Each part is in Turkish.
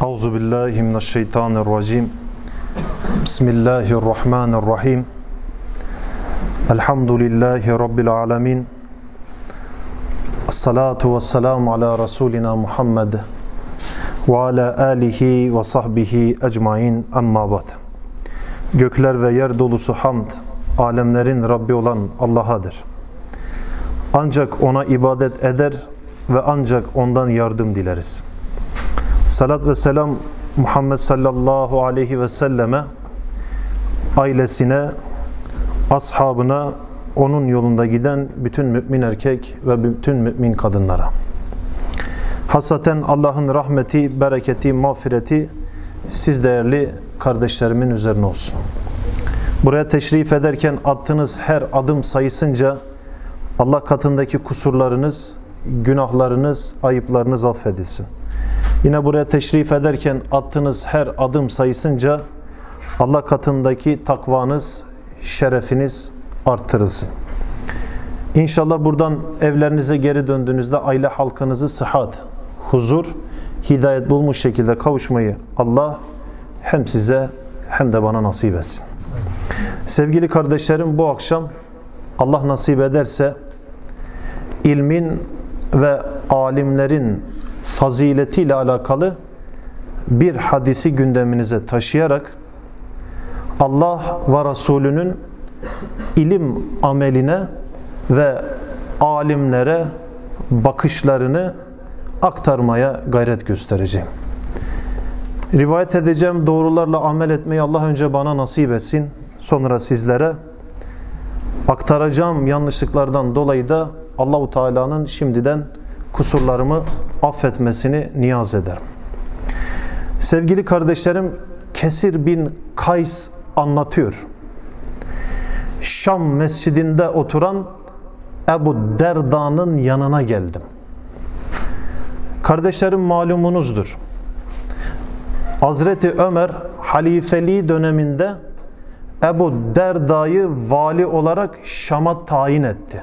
Euzu billahi mineşşeytanirracim. Bismillahirrahmanirrahim. Elhamdülillahi rabbil alamin. Essalatu vesselamu ala rasulina Muhammed ve ala alihi ve sahbihi ecmaîn. Amma ba'd. Gökler ve yer dolusu hamd, alemlerin Rabbi olan Allah'adır. Ancak ona ibadet eder ve ancak ondan yardım dileriz. Salat ve selam Muhammed sallallahu aleyhi ve selleme, ailesine, ashabına, onun yolunda giden bütün mümin erkek ve bütün mümin kadınlara. Hasaten Allah'ın rahmeti, bereketi, mağfireti siz değerli kardeşlerimin üzerine olsun. Buraya teşrif ederken attığınız her adım sayısınca Allah katındaki kusurlarınız, günahlarınız, ayıplarınız affedilsin. Yine buraya teşrif ederken attığınız her adım sayısınca Allah katındaki takvanız, şerefiniz arttırılsın. İnşallah buradan evlerinize geri döndüğünüzde aile halkınızı sıhhat, huzur, hidayet bulmuş şekilde kavuşmayı Allah hem size hem de bana nasip etsin. Sevgili kardeşlerim, bu akşam Allah nasip ederse ilmin ve alimlerin faziletiyle alakalı bir hadisi gündeminize taşıyarak Allah ve Resulünün ilim ameline ve alimlere bakışlarını aktarmaya gayret göstereceğim. Rivayet edeceğim doğrularla amel etmeyi Allah önce bana nasip etsin, sonra sizlere. Aktaracağım yanlışlıklardan dolayı da Allah-u Teala'nın şimdiden kusurlarımı affetmesini niyaz ederim. Sevgili kardeşlerim, Kesir bin Kays anlatıyor. Şam mescidinde oturan Ebu Derda'nın yanına geldim. Kardeşlerim, malumunuzdur. Hazreti Ömer halifeliği döneminde Ebu Derda'yı vali olarak Şam'a tayin etti.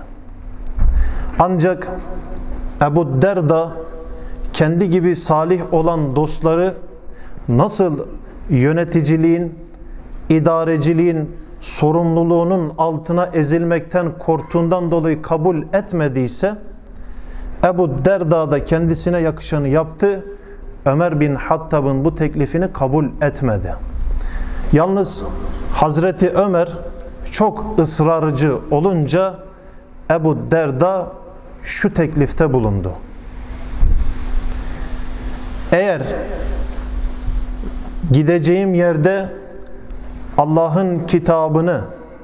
Ancak Ebu Derda kendi gibi salih olan dostları nasıl yöneticiliğin, idareciliğin sorumluluğunun altına ezilmekten korktuğundan dolayı kabul etmediyse, Ebu Derda da kendisine yakışanı yaptı. Ömer bin Hattab'ın bu teklifini kabul etmedi. Yalnız Hazreti Ömer çok ısrarcı olunca Ebu Derda şu teklifte bulundu. Eğer gideceğim yerde Allah'ın kitabını,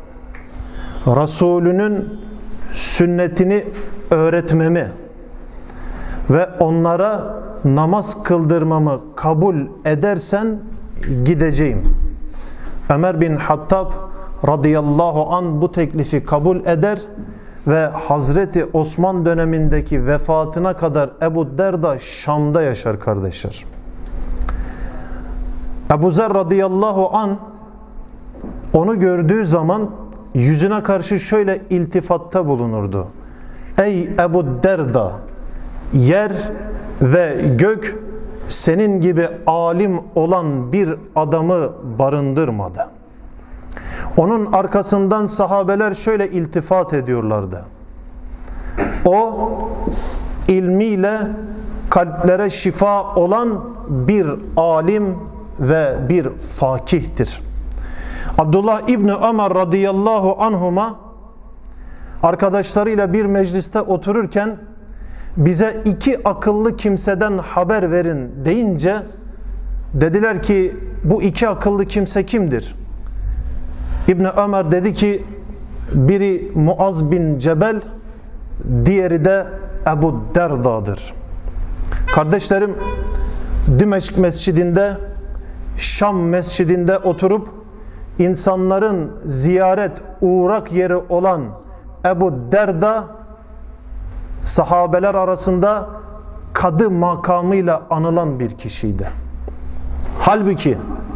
Resulünün sünnetini öğretmemi ve onlara namaz kıldırmamı kabul edersen gideceğim. Ömer bin Hattab radıyallahu an bu teklifi kabul eder ve Hazreti Osman dönemindeki vefatına kadar Ebu Derda Şam'da yaşar kardeşler. Ebu Zer radıyallahu an onu gördüğü zaman yüzüne karşı şöyle iltifatta bulunurdu. Ey Ebu Derda, yer ve gök senin gibi alim olan bir adamı barındırmadı. Onun arkasından sahabeler şöyle iltifat ediyorlardı. O ilmiyle kalplere şifa olan bir alim ve bir fakihtir. Abdullah İbni Ömer radıyallahu anhuma arkadaşlarıyla bir mecliste otururken bize iki akıllı kimseden haber verin deyince dediler ki bu iki akıllı kimse kimdir? İbni Ömer dedi ki biri Muaz bin Cebel, diğeri de Ebu Derda'dır. Kardeşlerim, Dimeşk mescidinde, Şam mescidinde oturup insanların ziyaret uğrak yeri olan Ebu Derda sahabeler arasında kadı makamıyla anılan bir kişiydi. Halbuki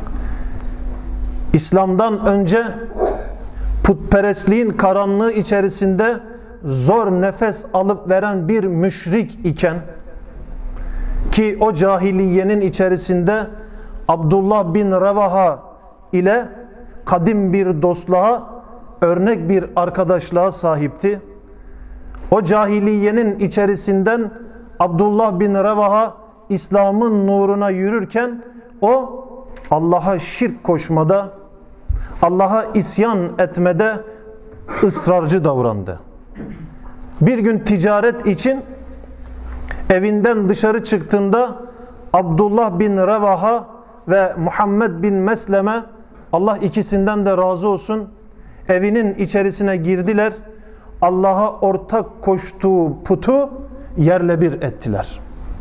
İslam'dan önce putperestliğin karanlığı içerisinde zor nefes alıp veren bir müşrik iken Ki o cahiliyenin içerisinde Abdullah bin Revaha ile kadim bir dostluğa, örnek bir arkadaşlığa sahipti. O cahiliyenin içerisinden Abdullah bin Revaha İslam'ın nuruna yürürken o Allah'a şirk koşmada, Allah'a isyan etmede ısrarcı davrandı. Bir gün ticaret için evinden dışarı çıktığında Abdullah bin Revaha ve Muhammed bin Mesleme, Allah ikisinden de razı olsun, evinin içerisine girdiler. Allah'a ortak koştuğu putu yerle bir ettiler.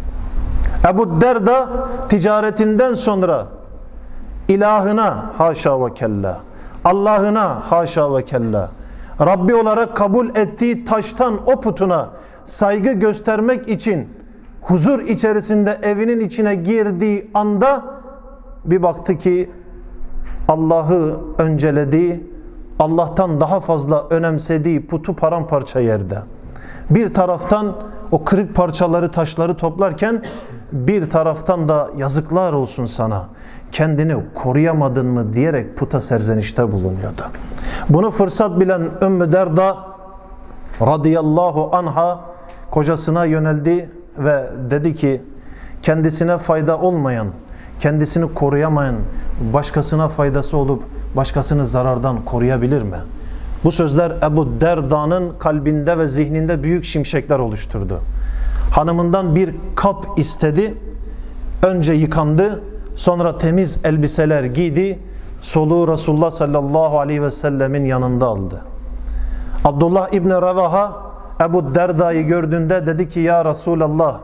Ebu Derda ticaretinden sonra ilahına haşa ve kella, Allah'ına haşa ve kella, Rabbi olarak kabul ettiği taştan o putuna saygı göstermek için huzur içerisinde evinin içine girdiği anda bir baktı ki Allah'ı öncelediği, Allah'tan daha fazla önemsediği putu paramparça yerde. Bir taraftan o kırık parçaları, taşları toplarken bir taraftan da yazıklar olsun sana, kendini koruyamadın mı diyerek puta serzenişte bulunuyordu. Bunu fırsat bilen Ümmü Derda radıyallahu anha kocasına yöneldi ve dedi ki, kendisine fayda olmayan, kendisini koruyamayan başkasına faydası olup başkasını zarardan koruyabilir mi? Bu sözler Ebu Derda'nın kalbinde ve zihninde büyük şimşekler oluşturdu. Hanımından bir kap istedi. Önce yıkandı, sonra temiz elbiseler giydi, soluğu Resulullah sallallahu aleyhi ve sellemin yanında aldı. Abdullah İbni Revaha Ebu Derda'yı gördüğünde dedi ki, ya Resulallah,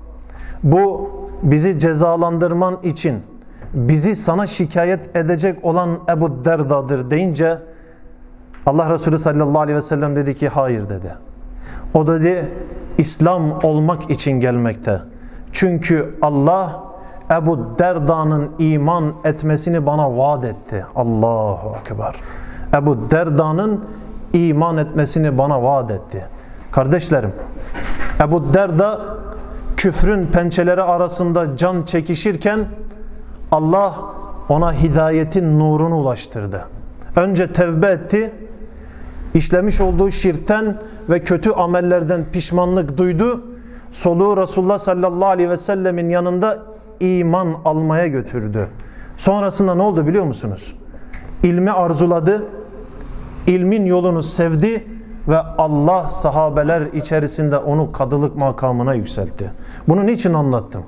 bu bizi cezalandırman için bizi sana şikayet edecek olan Ebu Derda'dır deyince Allah Resulü sallallahu aleyhi ve sellem dedi ki, hayır dedi. O dedi, İslam olmak için gelmekte. Çünkü Allah Ebu Derda'nın iman etmesini bana vaat etti. Allahu Ekber. Ebu Derda'nın iman etmesini bana vaat etti. Kardeşlerim, Ebu Derda küfrün pençeleri arasında can çekişirken Allah ona hidayetin nurunu ulaştırdı. Önce tevbe etti, işlemiş olduğu şirkten ve kötü amellerden pişmanlık duydu. Soluğu Resulullah sallallahu aleyhi ve sellemin yanında iman almaya götürdü. Sonrasında ne oldu biliyor musunuz? İlmi arzuladı, ilmin yolunu sevdi ve Allah sahabeler içerisinde onu kadılık makamına yükseltti. Bunu niçin anlattım?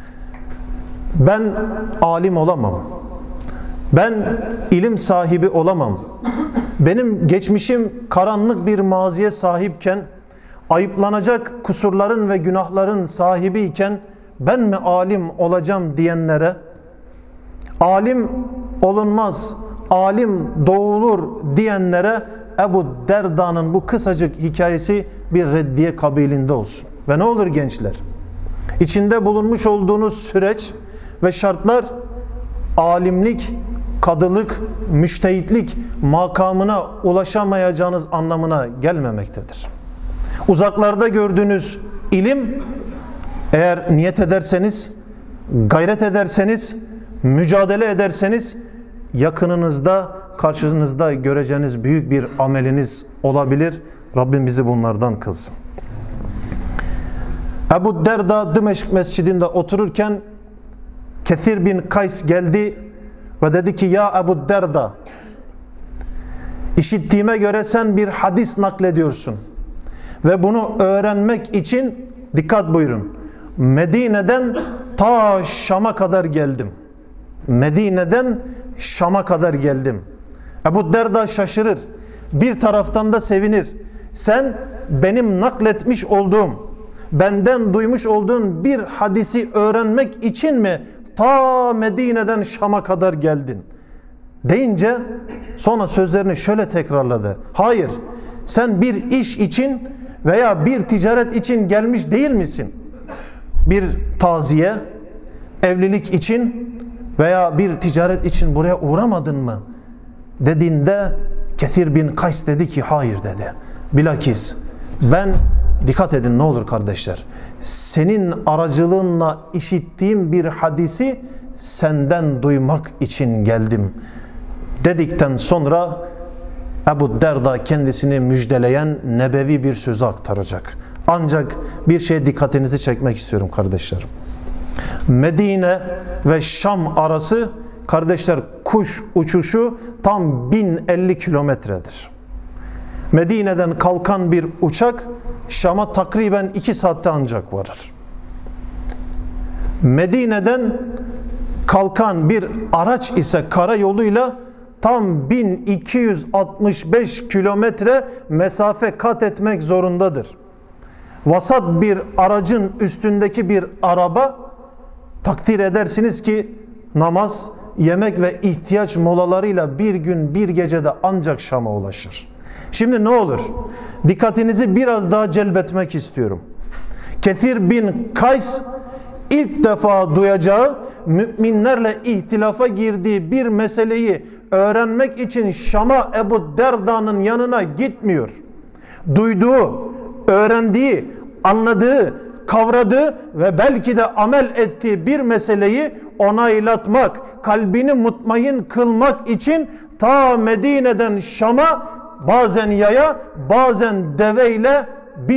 Ben alim olamam. Ben ilim sahibi olamam. Benim geçmişim karanlık bir maziye sahipken, ayıplanacak kusurların ve günahların sahibiyken ben mi alim olacağım diyenlere, alim olunmaz, alim doğulur diyenlere Ebu Derda'nın bu kısacık hikayesi bir reddiye kabiliğinde olsun. Ve ne olur gençler? İçinde bulunmuş olduğunuz süreç ve şartlar alimlik, kadılık, müştehitlik makamına ulaşamayacağınız anlamına gelmemektedir. Uzaklarda gördüğünüz ilim, eğer niyet ederseniz, gayret ederseniz, mücadele ederseniz yakınınızda, karşınızda göreceğiniz büyük bir ameliniz olabilir. Rabbim bizi bunlardan kılsın. Ebu Derda Dimeşk mescidinde otururken Kethir bin Kays geldi ve dedi ki, ya Ebu Derda, işittiğime göre sen bir hadis naklediyorsun ve bunu öğrenmek için, dikkat buyurun, Medine'den ta Şam'a kadar geldim. Medine'den Şam'a kadar geldim. Ebu Derda şaşırır. Bir taraftan da sevinir. Sen benim nakletmiş olduğum, benden duymuş olduğun bir hadisi öğrenmek için mi ta Medine'den Şam'a kadar geldin? Deyince sonra sözlerini şöyle tekrarladı. Hayır, sen bir iş için veya bir ticaret için gelmiş değil misin? Bir taziye, evlilik için veya bir ticaret için buraya uğramadın mı? Dediğinde Kethir bin Kays dedi ki, hayır dedi. Bilakis ben Dikkat edin ne olur kardeşler. Senin aracılığınla işittiğim bir hadisi senden duymak için geldim dedikten sonra Ebu Derda kendisini müjdeleyen nebevi bir sözü aktaracak. Ancak bir şeye dikkatinizi çekmek istiyorum kardeşlerim. Medine ve Şam arası kardeşler kuş uçuşu tam 1050 kilometredir. Medine'den kalkan bir uçak Şam'a takriben 2 saatte ancak varır. Medine'den kalkan bir araç ise karayoluyla tam 1265 kilometre mesafe kat etmek zorundadır. Vasat bir aracın üstündeki bir araba takdir edersiniz ki namaz, yemek ve ihtiyaç molalarıyla bir gün bir gecede ancak Şam'a ulaşır. Şimdi ne olur? Dikkatinizi biraz daha celbetmek istiyorum. Kethir bin Kays ilk defa duyacağı, müminlerle ihtilafa girdiği bir meseleyi öğrenmek için Şam'a Ebu Derda'nın yanına gitmiyor. Duyduğu, öğrendiği, anladığı, kavradığı ve belki de amel ettiği bir meseleyi onaylatmak, kalbini mutmain kılmak için ta Medine'den Şam'a bazen yaya, bazen deveyle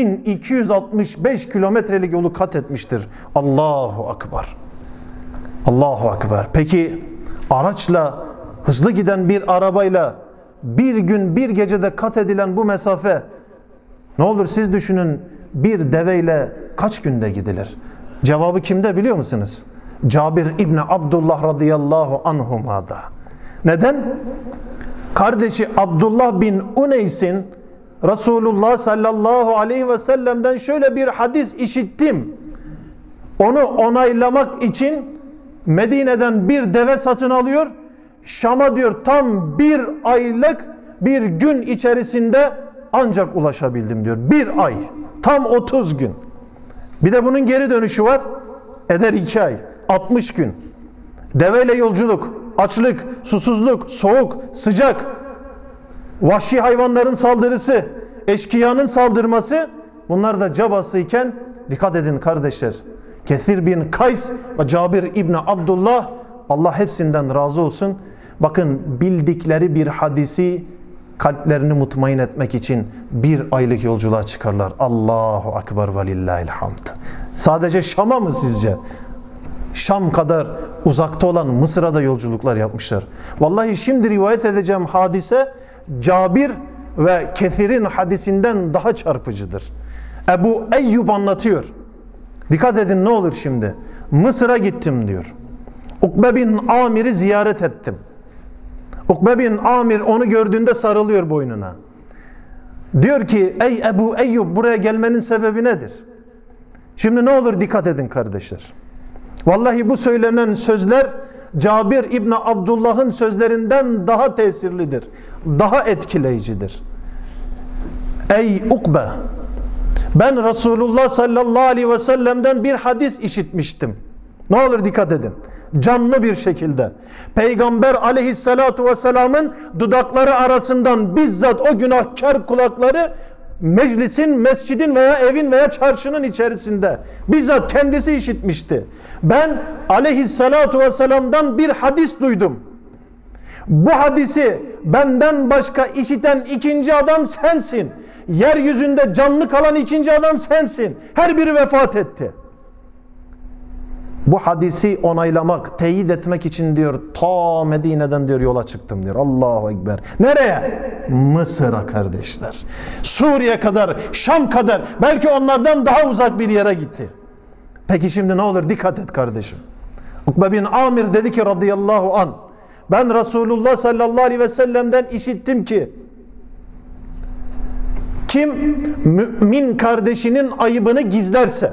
1265 kilometrelik yolu kat etmiştir. Allahu Ekber. Allahu Ekber. Peki araçla, hızlı giden bir arabayla bir gün bir gecede kat edilen bu mesafe, ne olur siz düşünün, bir deveyle kaç günde gidilir? Cevabı kimde biliyor musunuz? Cabir İbni Abdullah radıyallahu anhuma'da. Neden? Kardeşi Abdullah bin Uneys'in Resulullah sallallahu aleyhi ve sellem'den şöyle bir hadis işittim. Onu onaylamak için Medine'den bir deve satın alıyor. Şam'a diyor tam bir aylık bir gün içerisinde ancak ulaşabildim diyor. Bir ay. Tam 30 gün. Bir de bunun geri dönüşü var. Eder 2 ay. 60 gün. Deveyle yolculuk, açlık, susuzluk, soğuk, sıcak, vahşi hayvanların saldırısı, eşkıyanın saldırması, bunlar da cabasıyken dikkat edin kardeşler. Kethir bin Kays ve Cabir İbni Abdullah, Allah hepsinden razı olsun. Bakın bildikleri bir hadisi kalplerini mutmain etmek için bir aylık yolculuğa çıkarlar. Allahu Ekber ve lillahil hamd. Sadece Şam'a mı sizce? Şam kadar uzakta olan Mısır'a da yolculuklar yapmışlar. Vallahi şimdi rivayet edeceğim hadise Cabir ve Kethir'in hadisinden daha çarpıcıdır. Ebu Eyyub anlatıyor. Dikkat edin ne olur şimdi. Mısır'a gittim diyor. Ukbe bin Amir'i ziyaret ettim. Ukbe bin Amir onu gördüğünde sarılıyor boynuna. Diyor ki ey Ebu Eyyub, buraya gelmenin sebebi nedir? Şimdi ne olur dikkat edin kardeşler. Vallahi bu söylenen sözler Cabir İbni Abdullah'ın sözlerinden daha tesirlidir. Daha etkileyicidir. Ey Ukbe, ben Resulullah sallallahu aleyhi ve sellem'den bir hadis işitmiştim. Ne olur dikkat edin. Canlı bir şekilde. Peygamber aleyhissalatu vesselam'ın dudakları arasından bizzat o günahkar kulakları meclisin, mescidin veya evin veya çarşının içerisinde bizzat kendisi işitmişti. Ben aleyhissalatu vesselam'dan bir hadis duydum. Bu hadisi benden başka işiten ikinci adam sensin. Yeryüzünde canlı kalan ikinci adam sensin. Her biri vefat etti. Bu hadisi onaylamak, teyit etmek için diyor ta Medine'den diyor yola çıktım diyor. Allahu Ekber. Nereye? Mısır'a kardeşler. Suriye kadar, Şam kadar, belki onlardan daha uzak bir yere gitti. Peki şimdi ne olur dikkat et kardeşim. Ukbe bin Amir dedi ki radıyallahu anh, ben Resulullah sallallahu aleyhi ve sellem'den işittim ki kim mümin kardeşinin ayıbını gizlerse,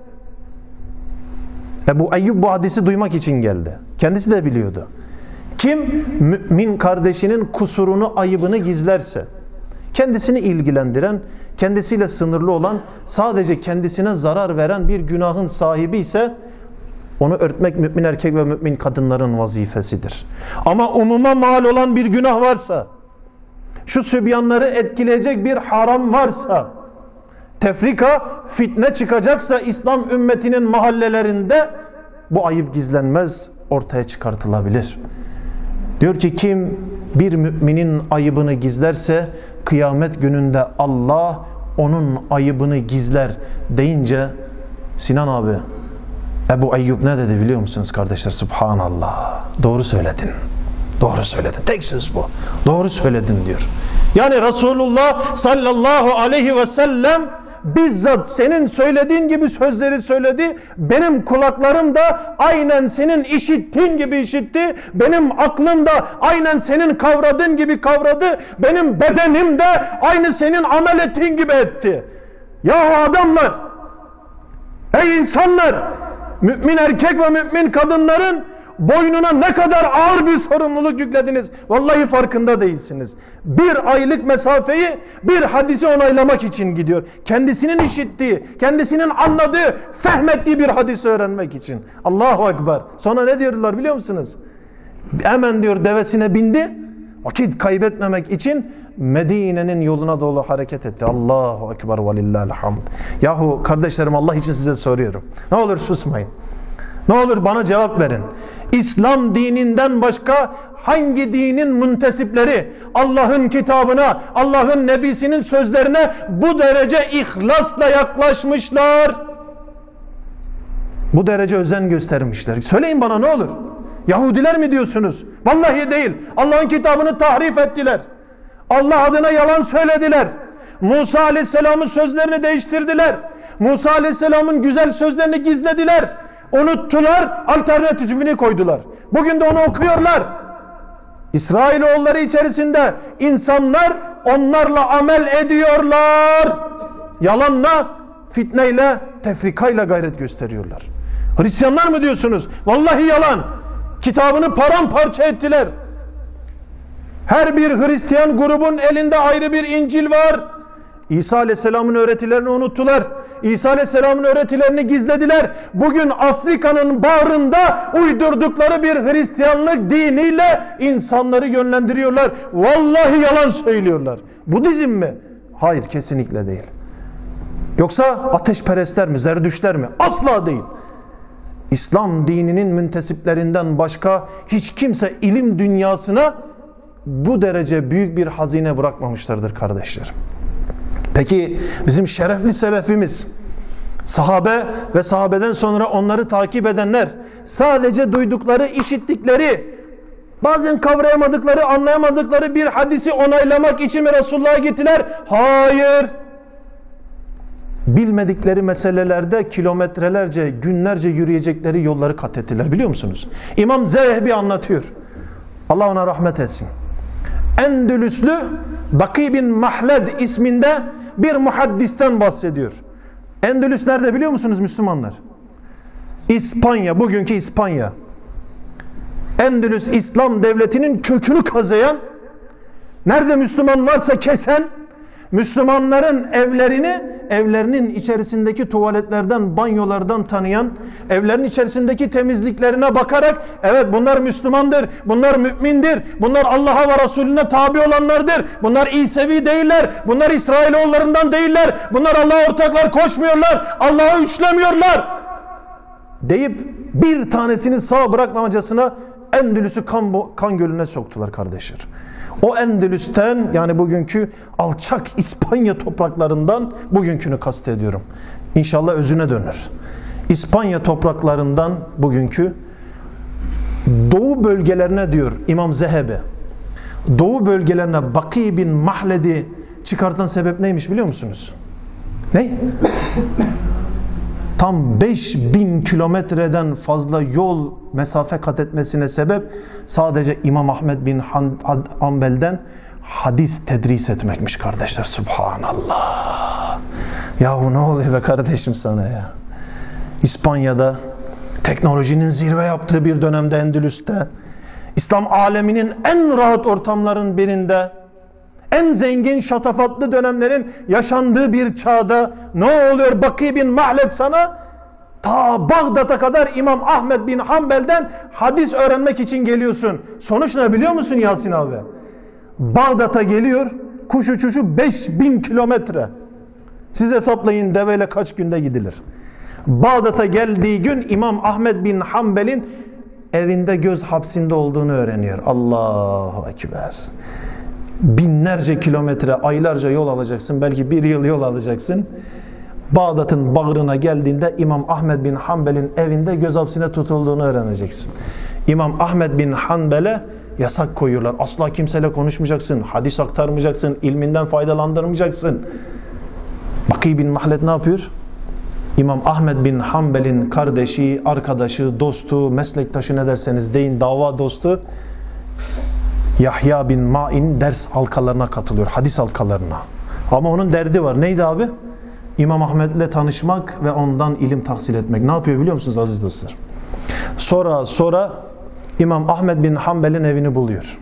Ebu Eyyub bu hadisi duymak için geldi. Kendisi de biliyordu. Kim mümin kardeşinin kusurunu, ayıbını gizlerse, kendisini ilgilendiren, kendisiyle sınırlı olan, sadece kendisine zarar veren bir günahın sahibi ise onu örtmek mümin erkek ve mümin kadınların vazifesidir. Ama umuma mal olan bir günah varsa, şu sübyanları etkileyecek bir haram varsa, tefrika, fitne çıkacaksa İslam ümmetinin mahallelerinde bu ayıp gizlenmez, ortaya çıkartılabilir. Diyor ki kim bir müminin ayıbını gizlerse kıyamet gününde Allah onun ayıbını gizler deyince Sinan abi, Ebu Eyyub ne dedi biliyor musunuz kardeşler? Subhanallah. Doğru söyledin. Doğru söyledin. Tek söz bu. Doğru söyledin diyor. Yani Resulullah sallallahu aleyhi ve sellem bizzat senin söylediğin gibi sözleri söyledi. Benim kulaklarım da aynen senin işittiğin gibi işitti. Benim aklım da aynen senin kavradığın gibi kavradı. Benim bedenim de aynı senin amel ettiğin gibi etti. Yahu adamlar, ey insanlar, mümin erkek ve mümin kadınların boynuna ne kadar ağır bir sorumluluk yüklediniz. Vallahi farkında değilsiniz. Bir aylık mesafeyi bir hadisi onaylamak için gidiyor. Kendisinin işittiği, kendisinin anladığı, fehmettiği bir hadisi öğrenmek için. Allahu Ekber. Sonra ne diyorlar biliyor musunuz? Hemen diyor devesine bindi. Vakit kaybetmemek için Medine'nin yoluna doğru hareket etti. Allahu Ekber ve lillahil hamd. Yahu kardeşlerim, Allah için size soruyorum. Ne olur susmayın. Ne olur bana cevap verin. İslam dininden başka hangi dinin müntesipleri Allah'ın kitabına, Allah'ın nebisinin sözlerine bu derece ihlasla yaklaşmışlar? Bu derece özen göstermişler. Söyleyin bana ne olur. Yahudiler mi diyorsunuz? Vallahi değil. Allah'ın kitabını tahrif ettiler. Allah adına yalan söylediler. Musa Aleyhisselam'ın sözlerini değiştirdiler. Musa Aleyhisselam'ın güzel sözlerini gizlediler. Unuttular, alternatifini koydular. Bugün de onu okuyorlar. İsrailoğulları içerisinde insanlar onlarla amel ediyorlar. Yalanla, fitneyle, tefrikayla gayret gösteriyorlar. Hristiyanlar mı diyorsunuz? Vallahi yalan. Kitabını paramparça ettiler. Her bir Hristiyan grubun elinde ayrı bir İncil var. İsa Aleyhisselam'ın öğretilerini unuttular. İsa Aleyhisselam'ın öğretilerini gizlediler. Bugün Afrika'nın bağrında uydurdukları bir Hristiyanlık diniyle insanları yönlendiriyorlar. Vallahi yalan söylüyorlar. Budizm mi? Hayır, kesinlikle değil. Yoksa ateşperestler mi, zerdüşler mi? Asla değil. İslam dininin müntesiplerinden başka hiç kimse ilim dünyasına bu derece büyük bir hazine bırakmamışlardır kardeşlerim. Peki bizim şerefli selefimiz, sahabe ve sahabeden sonra onları takip edenler sadece duydukları, işittikleri, bazen kavrayamadıkları, anlayamadıkları bir hadisi onaylamak için mi Resulullah'a gittiler? Hayır. Bilmedikleri meselelerde kilometrelerce, günlerce yürüyecekleri yolları kat ettiler, biliyor musunuz? İmam Zehebi anlatıyor. Allah ona rahmet etsin. Endülüslü Baki bin Mahled isminde bir muhaddisten bahsediyor. Endülüs nerede biliyor musunuz Müslümanlar? İspanya, bugünkü İspanya. Endülüs İslam devletinin kökünü kazıyan, nerede Müslüman varsa kesen, Müslümanların evlerinin içerisindeki tuvaletlerden, banyolardan tanıyan, evlerin içerisindeki temizliklerine bakarak, evet bunlar Müslümandır, bunlar mümindir, bunlar Allah'a ve Resulüne tabi olanlardır, bunlar İsevi değiller, bunlar İsrailoğullarından değiller, bunlar Allah'a ortaklar koşmuyorlar, Allah'ı üçlemiyorlar deyip bir tanesini sağ bırakmamacasına Endülüs'ü kan gölüne soktular kardeşler. O Endülüs'ten, yani bugünkü alçak İspanya topraklarından, bugünkünü kastediyorum. İnşallah özüne dönür. İspanya topraklarından bugünkü doğu bölgelerine diyor İmam Zehebi. Doğu bölgelerine Baki bin Mahled'i çıkartan sebep neymiş biliyor musunuz? Ne? Tam 5000 kilometreden fazla yol mesafe kat etmesine sebep sadece İmam Ahmed bin Hanbel'den hadis tedris etmekmiş kardeşler. Subhanallah. Yahu ne oluyor be kardeşim sana ya? İspanya'da teknolojinin zirve yaptığı bir dönemde, Endülüs'te, İslam aleminin en rahat ortamların birinde, en zengin şatafatlı dönemlerin yaşandığı bir çağda ne oluyor? Baki bin Mahled sana ta Bağdat'a kadar İmam Ahmed bin Hanbel'den hadis öğrenmek için geliyorsun. Sonuç ne biliyor musun Yasin abi? Bağdat'a geliyor, kuş uçuşu 5000 kilometre. Siz hesaplayın, deveyle kaç günde gidilir? Bağdat'a geldiği gün İmam Ahmed bin Hanbel'in evinde göz hapsinde olduğunu öğreniyor. Allahu Ekber. Binlerce kilometre, aylarca yol alacaksın. Belki bir yıl yol alacaksın. Bağdat'ın bağrına geldiğinde İmam Ahmed bin Hanbel'in evinde göz hapsine tutulduğunu öğreneceksin. İmam Ahmed bin Hanbel'e yasak koyuyorlar. Asla kimseyle konuşmayacaksın. Hadis aktarmayacaksın. İlminden faydalandırmayacaksın. Baki bin Mahled ne yapıyor? İmam Ahmed bin Hanbel'in kardeşi, arkadaşı, dostu, meslektaşı ne derseniz deyin, dava dostu Yahya bin Ma'in ders halkalarına katılıyor. Hadis halkalarına. Ama onun derdi var. Neydi abi? İmam Ahmed'le tanışmak ve ondan ilim tahsil etmek. Ne yapıyor biliyor musunuz aziz dostlar? Sonra İmam Ahmed bin Hanbel'in evini buluyor.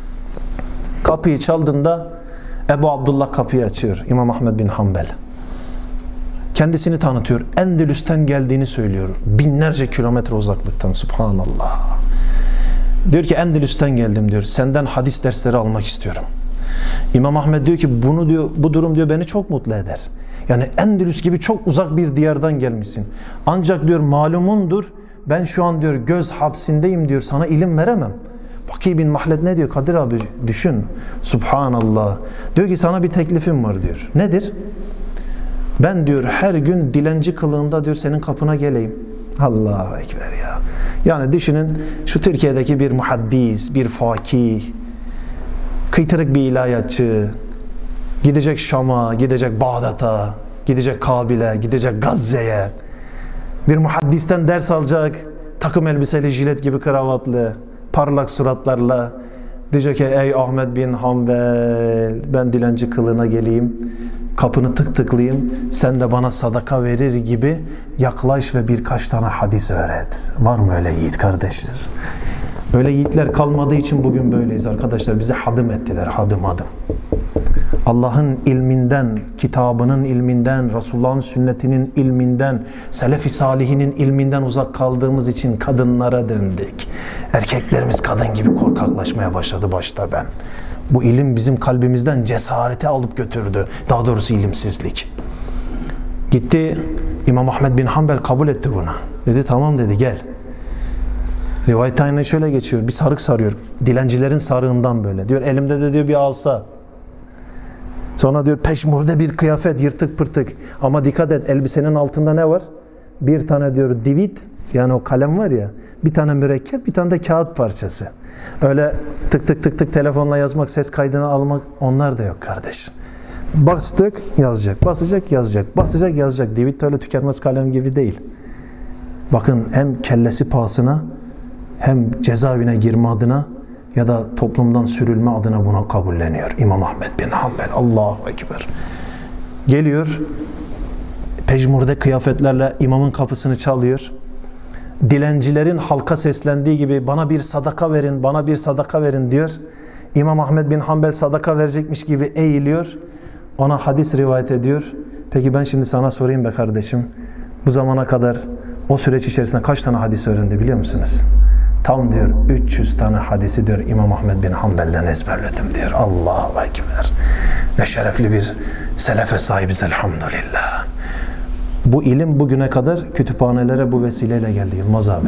Kapıyı çaldığında Ebu Abdullah kapıyı açıyor. İmam Ahmed bin Hanbel. Kendisini tanıtıyor. Endülüs'ten geldiğini söylüyor. Binlerce kilometre uzaklıktan. Subhanallah. Diyor ki Endülüs'ten geldim diyor. Senden hadis dersleri almak istiyorum. İmam Ahmed diyor ki bu durum diyor beni çok mutlu eder. Yani Endülüs gibi çok uzak bir diyardan gelmişsin. Ancak diyor malumundur ben şu an diyor göz hapsindeyim diyor, sana ilim veremem. Baki bin Mahled ne diyor? Kadir abi düşün. Subhanallah. Diyor ki sana bir teklifim var diyor. Nedir? Ben diyor her gün dilenci kılığında diyor senin kapına geleyim. Allahu Ekber ya. Yani düşünün şu Türkiye'deki bir muhaddis, bir fakih, kıytırık bir ilahiyatçı, gidecek Şam'a, gidecek Bağdat'a, gidecek Kabil'e, gidecek Gazze'ye. Bir muhaddisten ders alacak, takım elbiseli, jilet gibi kravatlı, parlak suratlarla. Diyecek ki ey Ahmed bin Hanbel, ben dilenci kılığına geleyim, kapını tıklayayım, sen de bana sadaka verir gibi yaklaş ve birkaç tane hadis öğret. Var mı öyle yiğit kardeşler? Öyle yiğitler kalmadığı için bugün böyleyiz arkadaşlar. Bizi hadım ettiler, hadım. Allah'ın ilminden, kitabının ilminden, Resulullah'ın sünnetinin ilminden, Selefi Salihinin ilminden uzak kaldığımız için kadınlara döndük. Erkeklerimiz kadın gibi korkaklaşmaya başladı, başta ben. Bu ilim bizim kalbimizden cesareti alıp götürdü. Daha doğrusu ilimsizlik. Gitti İmam Ahmed bin Hanbel kabul etti bunu. Dedi tamam dedi gel. Rivayet aynen şöyle geçiyor. Bir sarık sarıyor. Dilencilerin sarığından böyle. Diyor elimde de diyor bir asa. Sonra diyor peşmurde bir kıyafet, yırtık pırtık. Ama dikkat et, elbisenin altında ne var? Bir tane diyor divit, yani o kalem var ya, bir tane mürekkep, bir tane de kağıt parçası. Öyle tık tık tık tık telefonla yazmak, ses kaydını almak, onlar da yok kardeş. Bastık yazacak, basacak yazacak, basacak yazacak. Divit öyle tükenmez kalem gibi değil. Bakın hem kellesi pahasına, hem cezaevine girme adına ya da toplumdan sürülme adına buna kabulleniyor İmam Ahmed bin Hanbel. Allahu Ekber. Geliyor, pejmurde kıyafetlerle imamın kapısını çalıyor. Dilencilerin halka seslendiği gibi bana bir sadaka verin, bana bir sadaka verin diyor. İmam Ahmed bin Hanbel sadaka verecekmiş gibi eğiliyor. Ona hadis rivayet ediyor. Peki ben şimdi sana sorayım be kardeşim. Bu zamana kadar o süreç içerisinde kaç tane hadis öğrendi biliyor musunuz? Tam diyor 300 tane hadisi diyor İmam Ahmed bin Hanbel'den ezberledim diyor. Allahu Ekber. Ne şerefli bir selefe sahibiz elhamdülillah. Bu ilim bugüne kadar kütüphanelere bu vesileyle geldi Yılmaz abi.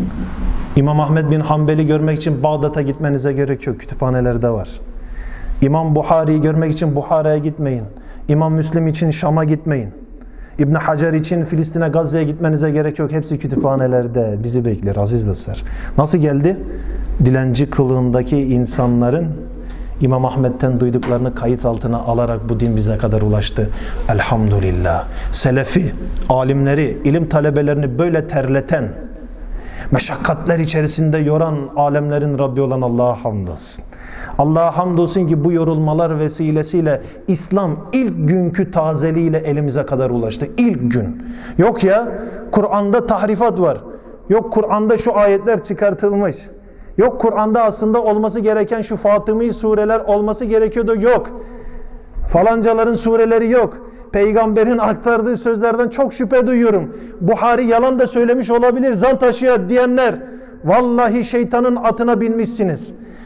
İmam Ahmed bin Hanbel'i görmek için Bağdat'a gitmenize gerek yok. Kütüphanelerde var. İmam Buhari'yi görmek için Buhara'ya gitmeyin. İmam Müslim için Şam'a gitmeyin. İbn Hacer için Filistin'e, Gazze'ye gitmenize gerek yok. Hepsi kütüphanelerde bizi bekler aziz dostlar. Nasıl geldi? Dilenci kılığındaki insanların İmam Ahmet'ten duyduklarını kayıt altına alarak bu din bize kadar ulaştı. Elhamdülillah. Selefi, alimleri, ilim talebelerini böyle terleten, meşakkatler içerisinde yoran alemlerin Rabbi olan Allah'a hamdolsun. Allah'a hamdolsun ki bu yorulmalar vesilesiyle İslam ilk günkü tazeliğiyle elimize kadar ulaştı. İlk gün. Yok ya Kur'an'da tahrifat var. Yok Kur'an'da şu ayetler çıkartılmış. Yok Kur'an'da aslında olması gereken şu Fatımi sureler olması gerekiyordu. Yok. Falancaların sureleri yok. Peygamberin aktardığı sözlerden çok şüphe duyuyorum. Buhari yalan da söylemiş olabilir. Zan taşıyor diyenler. Vallahi şeytanın atına binmişsiniz.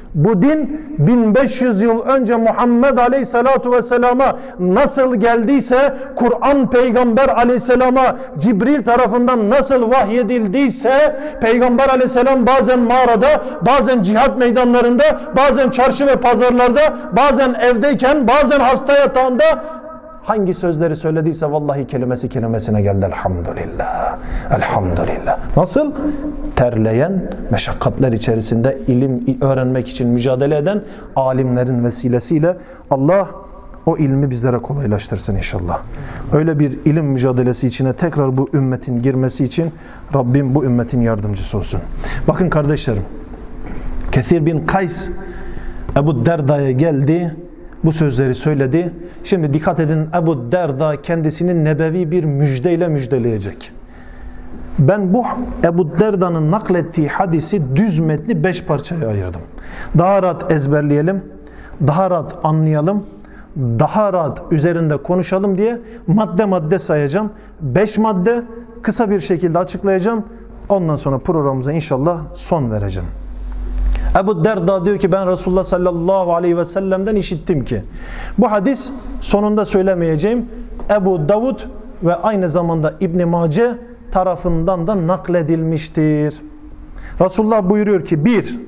Bu din 1500 yıl önce Muhammed Aleyhisselatu Vesselam'a nasıl geldiyse, Kur'an Peygamber Aleyhisselam'a Cibril tarafından nasıl vahyedildiyse, Peygamber Aleyhisselam bazen mağarada, bazen cihat meydanlarında, bazen çarşı ve pazarlarda, bazen evdeyken, bazen hasta yatağında hangi sözleri söylediyse vallahi kelimesi kelimesine geldi. Elhamdülillah. Elhamdülillah. Nasıl? Terleyen, meşakkatler içerisinde ilim öğrenmek için mücadele eden alimlerin vesilesiyle Allah o ilmi bizlere kolaylaştırsın inşallah. Öyle bir ilim mücadelesi içine tekrar bu ümmetin girmesi için Rabbim bu ümmetin yardımcısı olsun. Bakın kardeşlerim, Kethir bin Kays Ebu Derda'ya geldi. Bu sözleri söyledi. Şimdi dikkat edin, Ebu Derda kendisini nebevi bir müjdeyle müjdeleyecek. Ben bu Ebu Derda'nın naklettiği hadisi düz metni 5 parçaya ayırdım. Daha rahat ezberleyelim, daha rahat anlayalım, daha rahat üzerinde konuşalım diye madde madde sayacağım. 5 madde kısa bir şekilde açıklayacağım. Ondan sonra programımıza inşallah son vereceğim. Ebu Derda diyor ki ben Resulullah sallallahu aleyhi ve sellem'den işittim ki. Bu hadis sonunda söylemeyeceğim Ebu Davud ve aynı zamanda İbn Mace tarafından da nakledilmiştir. Resulullah buyuruyor ki bir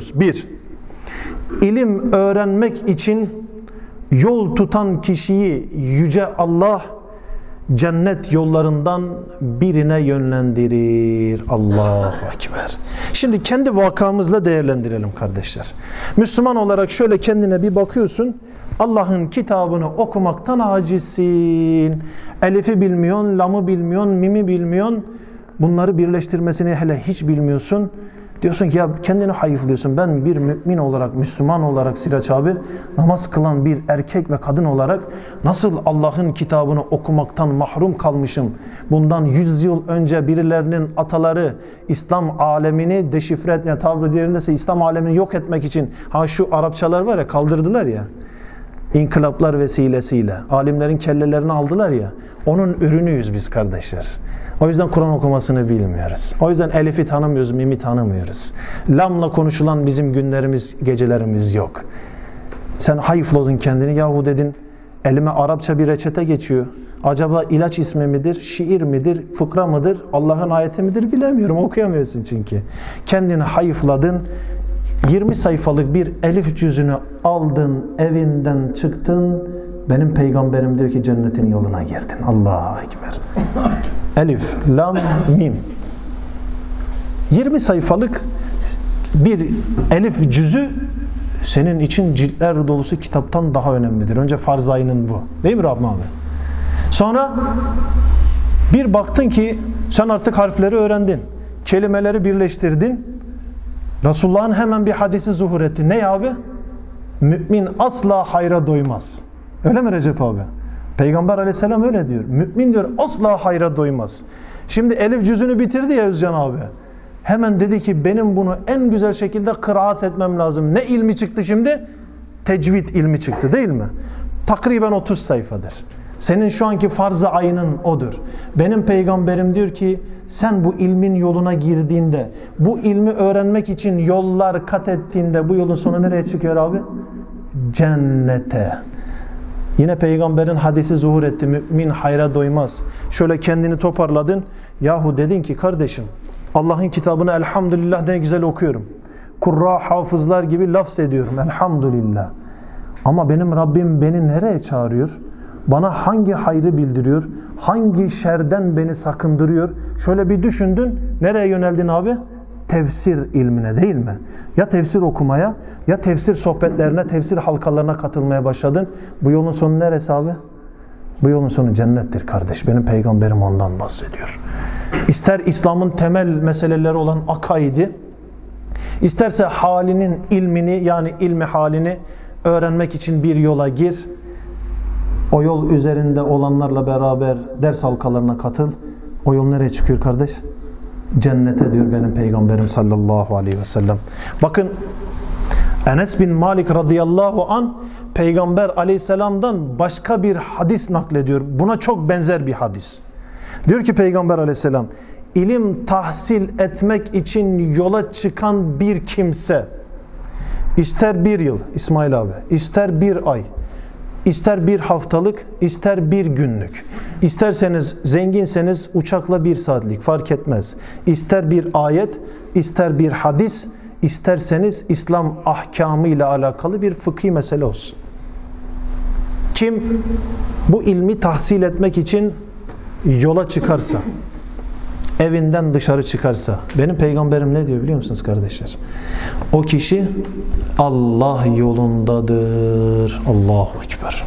ilim öğrenmek için yol tutan kişiyi Yüce Allah cennet yollarından birine yönlendirir. Allahu Ekber. Şimdi kendi vakamızla değerlendirelim kardeşler. Müslüman olarak şöyle kendine bir bakıyorsun. Allah'ın kitabını okumaktan acizsin. Elif'i bilmiyorsun, lamı bilmiyorsun, mimi bilmiyorsun. Bunları birleştirmesini hele hiç bilmiyorsun. Diyorsun ki ya kendini hayıflıyorsun. Ben bir mümin olarak, Müslüman olarak Siraç abi, namaz kılan bir erkek ve kadın olarak nasıl Allah'ın kitabını okumaktan mahrum kalmışım? Bundan 100 yıl önce birilerinin ataları İslam alemini deşifre etmeye, tabiri diğerindeyse İslam alemini yok etmek için şu Arapçalar var ya, kaldırdılar ya, inkılaplar vesilesiyle alimlerin kellelerini aldılar ya, onun ürünüyüz biz kardeşler. O yüzden Kur'an okumasını bilmiyoruz. O yüzden Elif'i tanımıyoruz, Mim'i tanımıyoruz. Lam'la konuşulan bizim günlerimiz, gecelerimiz yok. Sen hayıfladın kendini. Yahu dedin, elime Arapça bir reçete geçiyor. Acaba ilaç ismi midir, şiir midir, fıkra mıdır, Allah'ın ayeti midir bilemiyorum. Okuyamıyorsun çünkü. Kendini hayıfladın. 20 sayfalık bir elif cüzünü aldın, evinden çıktın. Benim peygamberim diyor ki cennetin yoluna girdin. Allahu Ekber. Elif, lam, mim. 20 sayfalık bir elif cüzü senin için ciltler dolusu kitaptan daha önemlidir. Önce farz ayının bu. Değil mi Rabbim abi? Sonra bir baktın ki sen artık harfleri öğrendin. Kelimeleri birleştirdin. Resulullah'ın hemen bir hadisi zuhur etti. Ne abi? Mümin asla hayra doymaz. Öyle mi Recep abi? Peygamber aleyhisselam öyle diyor. Mümin diyor asla hayra doymaz. Şimdi elif cüzünü bitirdi ya Özcan abi. Hemen dedi ki benim bunu en güzel şekilde kıraat etmem lazım. Ne ilmi çıktı şimdi? Tecvid ilmi çıktı değil mi? Takriben 30 sayfadır. Senin şu anki farz-ı ayının odur. Benim peygamberim diyor ki sen bu ilmin yoluna girdiğinde, bu ilmi öğrenmek için yollar kat ettiğinde bu yolun sonu nereye çıkıyor abi? Cennete. Yine peygamberin hadisi zuhur etti. Mümin hayra doymaz. Şöyle kendini toparladın. Yahu dedin ki kardeşim Allah'ın kitabını elhamdülillah ne güzel okuyorum. Kurra hafızlar gibi lafz ediyorum. Elhamdülillah. Ama benim Rabbim beni nereye çağırıyor? Bana hangi hayrı bildiriyor? Hangi şerden beni sakındırıyor? Şöyle bir düşündün. Nereye yöneldin abi? Tefsir ilmine değil mi? Ya tefsir okumaya, ya tefsir sohbetlerine, tefsir halkalarına katılmaya başladın. Bu yolun sonu neresi abi? Bu yolun sonu cennettir kardeş. Benim peygamberim ondan bahsediyor. İster İslam'ın temel meseleleri olan akaidi, isterse halinin ilmini yani ilmi halini öğrenmek için bir yola gir. O yol üzerinde olanlarla beraber ders halkalarına katıl. O yol nereye çıkıyor kardeş? Cennete diyor benim peygamberim sallallahu aleyhi ve sellem. Bakın Enes bin Malik radıyallahu an peygamber aleyhisselamdan başka bir hadis naklediyor. Buna çok benzer bir hadis. Diyor ki peygamber aleyhisselam ilim tahsil etmek için yola çıkan bir kimse ister bir yıl İsmail abi, ister bir ay, ister bir haftalık, ister bir günlük, isterseniz zenginseniz uçakla 1 saatlik fark etmez. İster bir ayet, ister bir hadis, isterseniz İslam ahkamı ile alakalı bir fıkhi mesele olsun. Kim bu ilmi tahsil etmek için yola çıkarsa, evinden dışarı çıkarsa, benim peygamberim ne diyor biliyor musunuz kardeşler? O kişi Allah yolundadır. Allahu Ekber.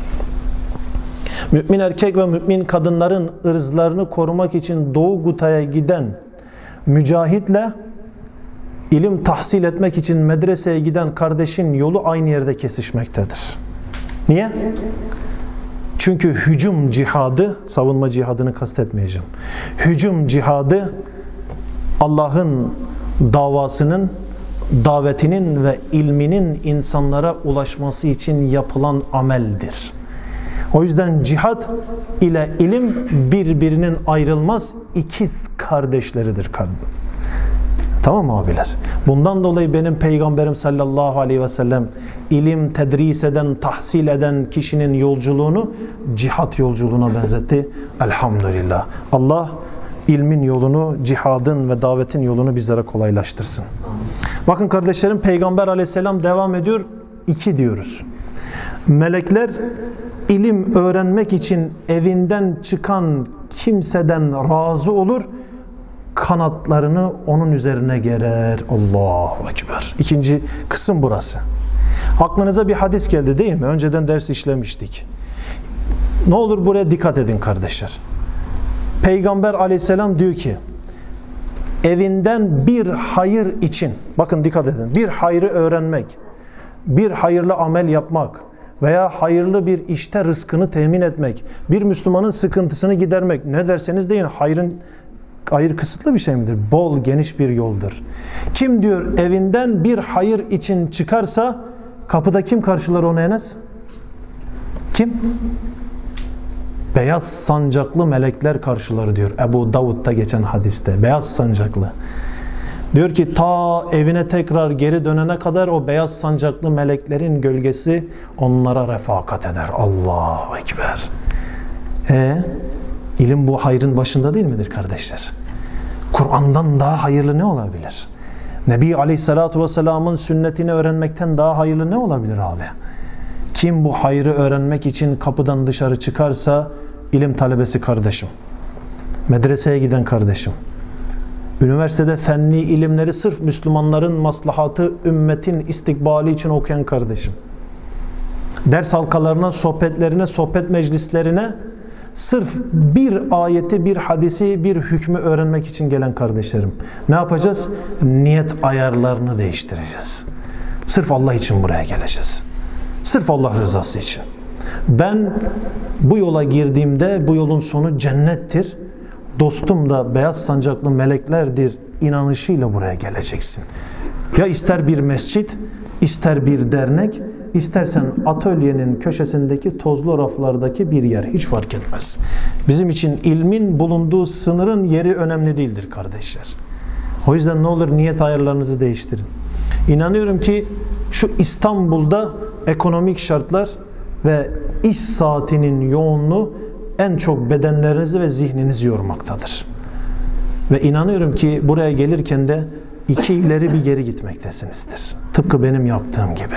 Mümin erkek ve mümin kadınların ırzlarını korumak için Doğu Guta'ya giden mücahitle ilim tahsil etmek için medreseye giden kardeşin yolu aynı yerde kesişmektedir. Niye? Çünkü hücum cihadı, savunma cihadını kastetmeyeceğim. Hücum cihadı Allah'ın davasının, davetinin ve ilminin insanlara ulaşması için yapılan ameldir. O yüzden cihat ile ilim birbirinin ayrılmaz ikiz kardeşleridir. Tamam mı abiler? Bundan dolayı benim peygamberim sallallahu aleyhi ve sellem ilim tedris eden, tahsil eden kişinin yolculuğunu cihat yolculuğuna benzetti. Elhamdülillah. Allah ilmin yolunu, cihadın ve davetin yolunu bizlere kolaylaştırsın. Bakın kardeşlerim, peygamber aleyhisselam devam ediyor. 2 diyoruz. Melekler ilim öğrenmek için evinden çıkan kimseden razı olur, kanatlarını onun üzerine gerer. Allahu Ekber. 2. kısım burası. Aklınıza bir hadis geldi değil mi? Önceden ders işlemiştik. Ne olur buraya dikkat edin kardeşler. Peygamber aleyhisselam diyor ki, evinden bir hayır için, bakın dikkat edin, bir hayrı öğrenmek, bir hayırlı amel yapmak veya hayırlı bir işte rızkını temin etmek, bir Müslümanın sıkıntısını gidermek, ne derseniz deyin, hayır kısıtlı bir şey midir? Bol, geniş bir yoldur. Kim diyor evinden bir hayır için çıkarsa, kapıda kim karşılar onu Enes? Kim? Beyaz sancaklı melekler karşılar diyor Ebu Davud'da geçen hadiste. Beyaz sancaklı. Diyor ki ta evine tekrar geri dönene kadar o beyaz sancaklı meleklerin gölgesi onlara refakat eder. Allahu Ekber. İlim bu hayrın başında değil midir kardeşler? Kur'an'dan daha hayırlı ne olabilir? Nebi Aleyhisselatü Vesselam'ın sünnetini öğrenmekten daha hayırlı ne olabilir abi? Kim bu hayrı öğrenmek için kapıdan dışarı çıkarsa, ilim talebesi kardeşim, medreseye giden kardeşim, üniversitede fenni ilimleri sırf Müslümanların maslahatı, ümmetin istikbali için okuyan kardeşim, ders halkalarına, sohbetlerine, sohbet meclislerine sırf bir ayeti, bir hadisi, bir hükmü öğrenmek için gelen kardeşlerim, ne yapacağız? Niyet ayarlarını değiştireceğiz. Sırf Allah için buraya geleceğiz. Sırf Allah rızası için. Ben bu yola girdiğimde bu yolun sonu cennettir. Dostum da beyaz sancaklı meleklerdir inanışıyla buraya geleceksin. Ya ister bir mescit, ister bir dernek, istersen atölyenin köşesindeki tozlu raflardaki bir yer, hiç fark etmez. Bizim için ilmin bulunduğu sınırın yeri önemli değildir kardeşler. O yüzden ne olur niyet ayarlarınızı değiştirin. İnanıyorum ki şu İstanbul'da ekonomik şartlar ve iş saatinin yoğunluğu en çok bedenlerinizi ve zihninizi yormaktadır. Ve inanıyorum ki buraya gelirken de 2 ileri bir geri gitmektesinizdir. Tıpkı benim yaptığım gibi.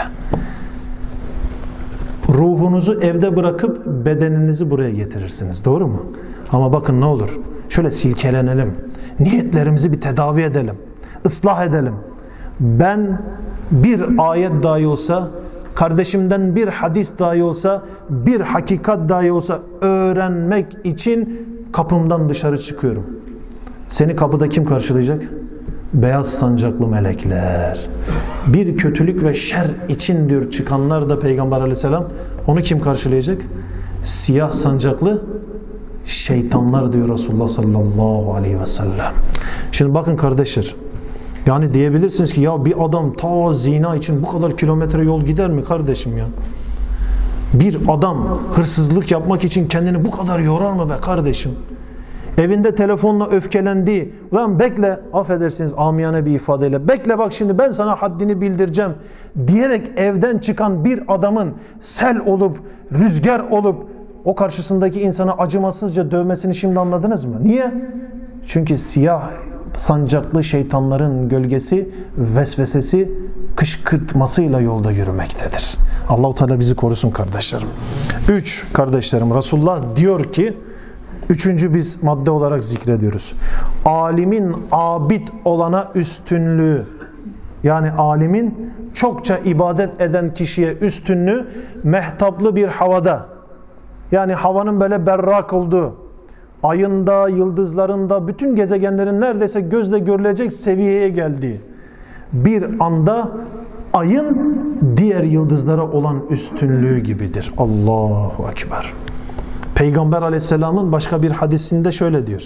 Ruhunuzu evde bırakıp bedeninizi buraya getirirsiniz. Doğru mu? Ama bakın ne olur. Şöyle silkelenelim. Niyetlerimizi bir tedavi edelim. Islah edelim. Ben bir ayet dahi olsa, kardeşimden bir hadis dahi olsa, bir hakikat dahi olsa öğrenmek için kapımdan dışarı çıkıyorum. Seni kapıda kim karşılayacak? Beyaz sancaklı melekler. Bir kötülük ve şer için diyor çıkanlar da Peygamber Aleyhisselam, onu kim karşılayacak? Siyah sancaklı şeytanlar diyor Resulullah sallallahu aleyhi ve sellem. Şimdi bakın kardeşler, yani diyebilirsiniz ki ya bir adam ta zina için bu kadar kilometre yol gider mi kardeşim ya? Bir adam hırsızlık yapmak için kendini bu kadar yorar mı be kardeşim? Evinde telefonla öfkelendiği, ulan bekle, affedersiniz amiyane bir ifadeyle, bekle bak şimdi ben sana haddini bildireceğim diyerek evden çıkan bir adamın sel olup, rüzgar olup o karşısındaki insana acımasızca dövmesini şimdi anladınız mı? Niye? Çünkü siyah sancaklı şeytanların gölgesi, vesvesesi, kışkırtmasıyla yolda yürümektedir. Allah-u Teala bizi korusun kardeşlerim. 3 kardeşlerim, Resulullah diyor ki, üçüncü biz madde olarak zikrediyoruz. Alimin abid olana üstünlüğü. Yani alimin çokça ibadet eden kişiye üstünlüğü mehtaplı bir havada. Yani havanın böyle berrak olduğu, ayında, yıldızlarında, bütün gezegenlerin neredeyse gözle görülecek seviyeye geldiği bir anda ayın diğer yıldızlara olan üstünlüğü gibidir. Allahu Ekber. Peygamber Aleyhisselam'ın başka bir hadisinde şöyle diyor.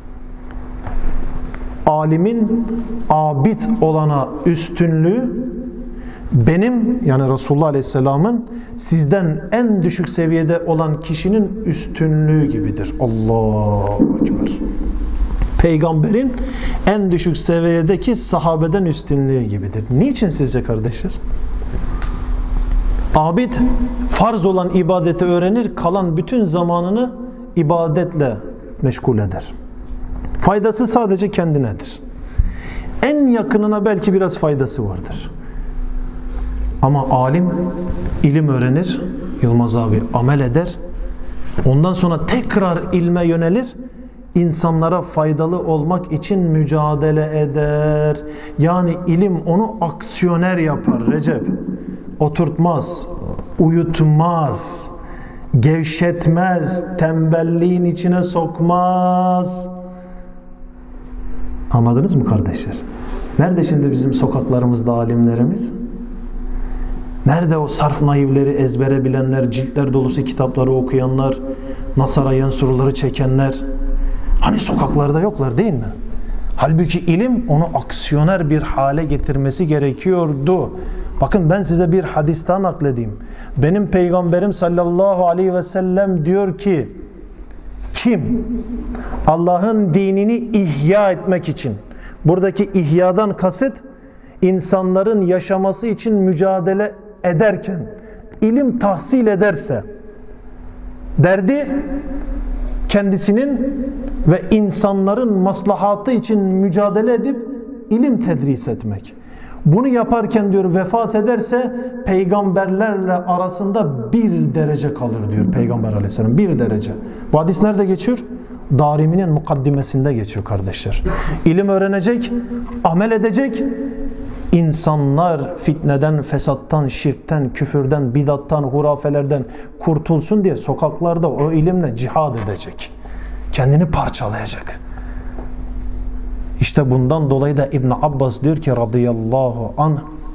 Alimin abid olana üstünlüğü benim, yani Resulullah Aleyhisselam'ın sizden en düşük seviyede olan kişinin üstünlüğü gibidir. Allahu Ekber. Peygamberin en düşük seviyedeki sahabeden üstünlüğü gibidir. Niçin sizce kardeşler? Abid farz olan ibadeti öğrenir, kalan bütün zamanını ibadetle meşgul eder. Faydası sadece kendinedir. En yakınına belki biraz faydası vardır. Ama alim ilim öğrenir, Yılmaz abi amel eder. Ondan sonra tekrar ilme yönelir. İnsanlara faydalı olmak için mücadele eder. Yani ilim onu aksiyoner yapar Recep. Oturtmaz, uyutmaz, gevşetmez, tembelliğin içine sokmaz. Anladınız mı kardeşler? Nerede şimdi bizim sokaklarımızda alimlerimiz? Nerede o sarf naivleri ezbere bilenler, ciltler dolusu kitapları okuyanlar, Nasara Yensur'ları çekenler? Hani sokaklarda yoklar değil mi? Halbuki ilim onu aksiyoner bir hale getirmesi gerekiyordu. Bakın ben size bir hadisten nakledeyim. Benim peygamberim sallallahu aleyhi ve sellem diyor ki, kim Allah'ın dinini ihya etmek için, buradaki ihyadan kasıt insanların yaşaması için mücadele ederken ilim tahsil ederse, derdi kendisinin ve insanların maslahatı için mücadele edip ilim tedris etmek. Bunu yaparken diyor vefat ederse peygamberlerle arasında bir derece kalır diyor Peygamber Aleyhisselam. Bir derece. Bu hadis nerede geçiyor? Darimi'nin mukaddimesinde geçiyor kardeşler. İlim öğrenecek, amel edecek. İnsanlar fitneden, fesattan, şirkten, küfürden, bidattan, hurafelerden kurtulsun diye sokaklarda o ilimle cihad edecek. Kendini parçalayacak. İşte bundan dolayı da İbn Abbas diyor ki radıyallahu anh,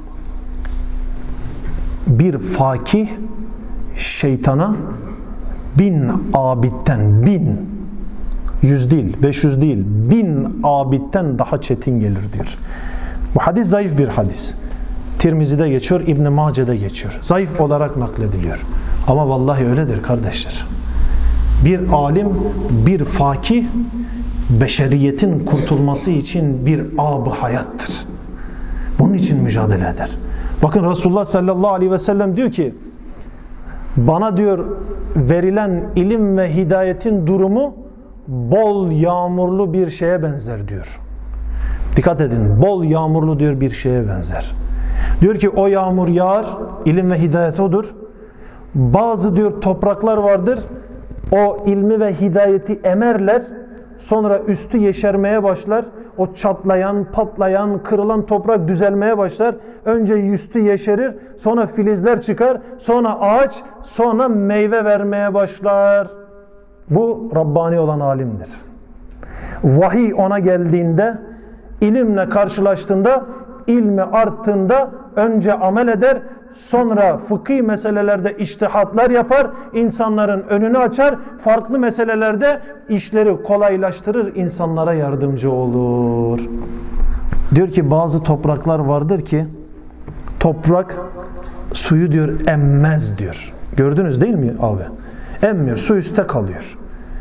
bir fakih şeytana 1000 abidden, 1000, 100 değil, 500 değil, 1000 abidden daha çetin gelir diyor. Bu hadis zayıf bir hadis. Tirmizi'de geçiyor, İbn Mace'de geçiyor. Zayıf olarak naklediliyor. Ama vallahi öyledir kardeşler. Bir alim, bir fakih beşeriyetin kurtulması için bir ab-ı hayattır. Bunun için mücadele eder. Bakın Resulullah sallallahu aleyhi ve sellem diyor ki, bana diyor verilen ilim ve hidayetin durumu bol yağmurlu bir şeye benzer diyor. Dikkat edin, bol yağmurlu diyor bir şeye benzer. Diyor ki o yağmur yağar, ilim ve hidayet odur. Bazı diyor topraklar vardır, o ilmi ve hidayeti emerler, sonra üstü yeşermeye başlar. O çatlayan, patlayan, kırılan toprak düzelmeye başlar. Önce üstü yeşerir, sonra filizler çıkar, sonra ağaç, sonra meyve vermeye başlar. Bu Rabbani olan alimdir. Vahiy ona geldiğinde, ilimle karşılaştığında, ilmi arttığında önce amel eder, sonra fıkhi meselelerde içtihatlar yapar, insanların önünü açar, farklı meselelerde işleri kolaylaştırır, insanlara yardımcı olur. Diyor ki bazı topraklar vardır ki toprak suyu diyor emmez diyor. Gördünüz değil mi abi? Emmiyor, su üstte kalıyor.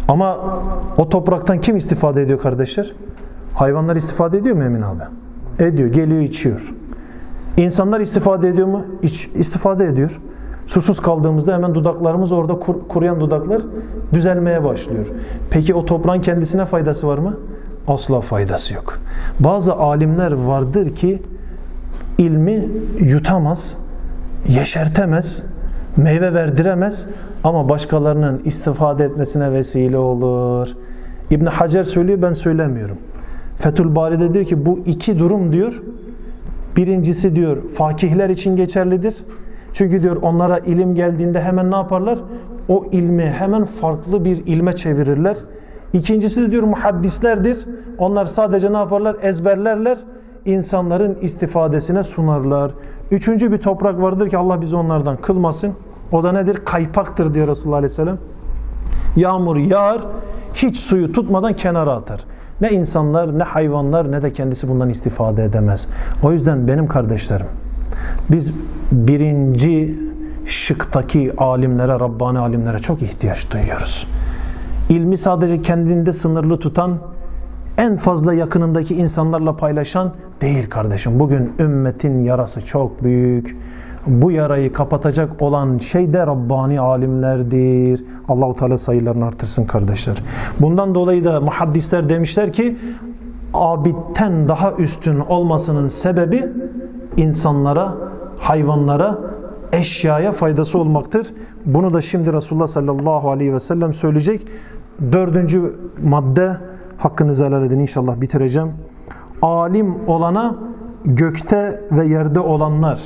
Ama o topraktan kim istifade ediyor kardeşler? Hayvanlar istifade ediyor mu Emin abi? Ediyor. Geliyor içiyor. İnsanlar istifade ediyor mu? İstifade ediyor. Susuz kaldığımızda hemen dudaklarımız orada kuruyan dudaklar düzelmeye başlıyor. Peki o toprağın kendisine faydası var mı? Asla faydası yok. Bazı alimler vardır ki ilmi yutamaz, yeşertemez, meyve verdiremez ama başkalarının istifade etmesine vesile olur. İbn Hacer söylüyor, ben söylemiyorum. Fethül Bari'de diyor ki bu iki durum diyor. Birincisi diyor fakihler için geçerlidir. Çünkü diyor onlara ilim geldiğinde hemen ne yaparlar? O ilmi hemen farklı bir ilme çevirirler. İkincisi de diyor muhaddislerdir. Onlar sadece ne yaparlar? Ezberlerler. İnsanların istifadesine sunarlar. Üçüncü bir toprak vardır ki Allah bizi onlardan kılmasın. O da nedir? Kaypaktır diyor Resulullah Aleyhisselam. Yağmur yağar, hiç suyu tutmadan kenara atar. Ne insanlar, ne hayvanlar, ne de kendisi bundan istifade edemez. O yüzden benim kardeşlerim, biz birinci şıktaki alimlere, Rabbani alimlere çok ihtiyaç duyuyoruz. İlmi sadece kendinde sınırlı tutan, en fazla yakınındaki insanlarla paylaşan değil kardeşim. Bugün ümmetin yarası çok büyük. Bu yarayı kapatacak olan şey de Rabbani alimlerdir. Allah-u Teala sayılarını artırsın kardeşler. Bundan dolayı da muhaddisler demişler ki abidten daha üstün olmasının sebebi insanlara, hayvanlara, eşyaya faydası olmaktır. Bunu da şimdi Resulullah sallallahu aleyhi ve sellem söyleyecek. Dördüncü madde, hakkınızı helal edin, inşallah bitireceğim. Alim olana gökte ve yerde olanlar,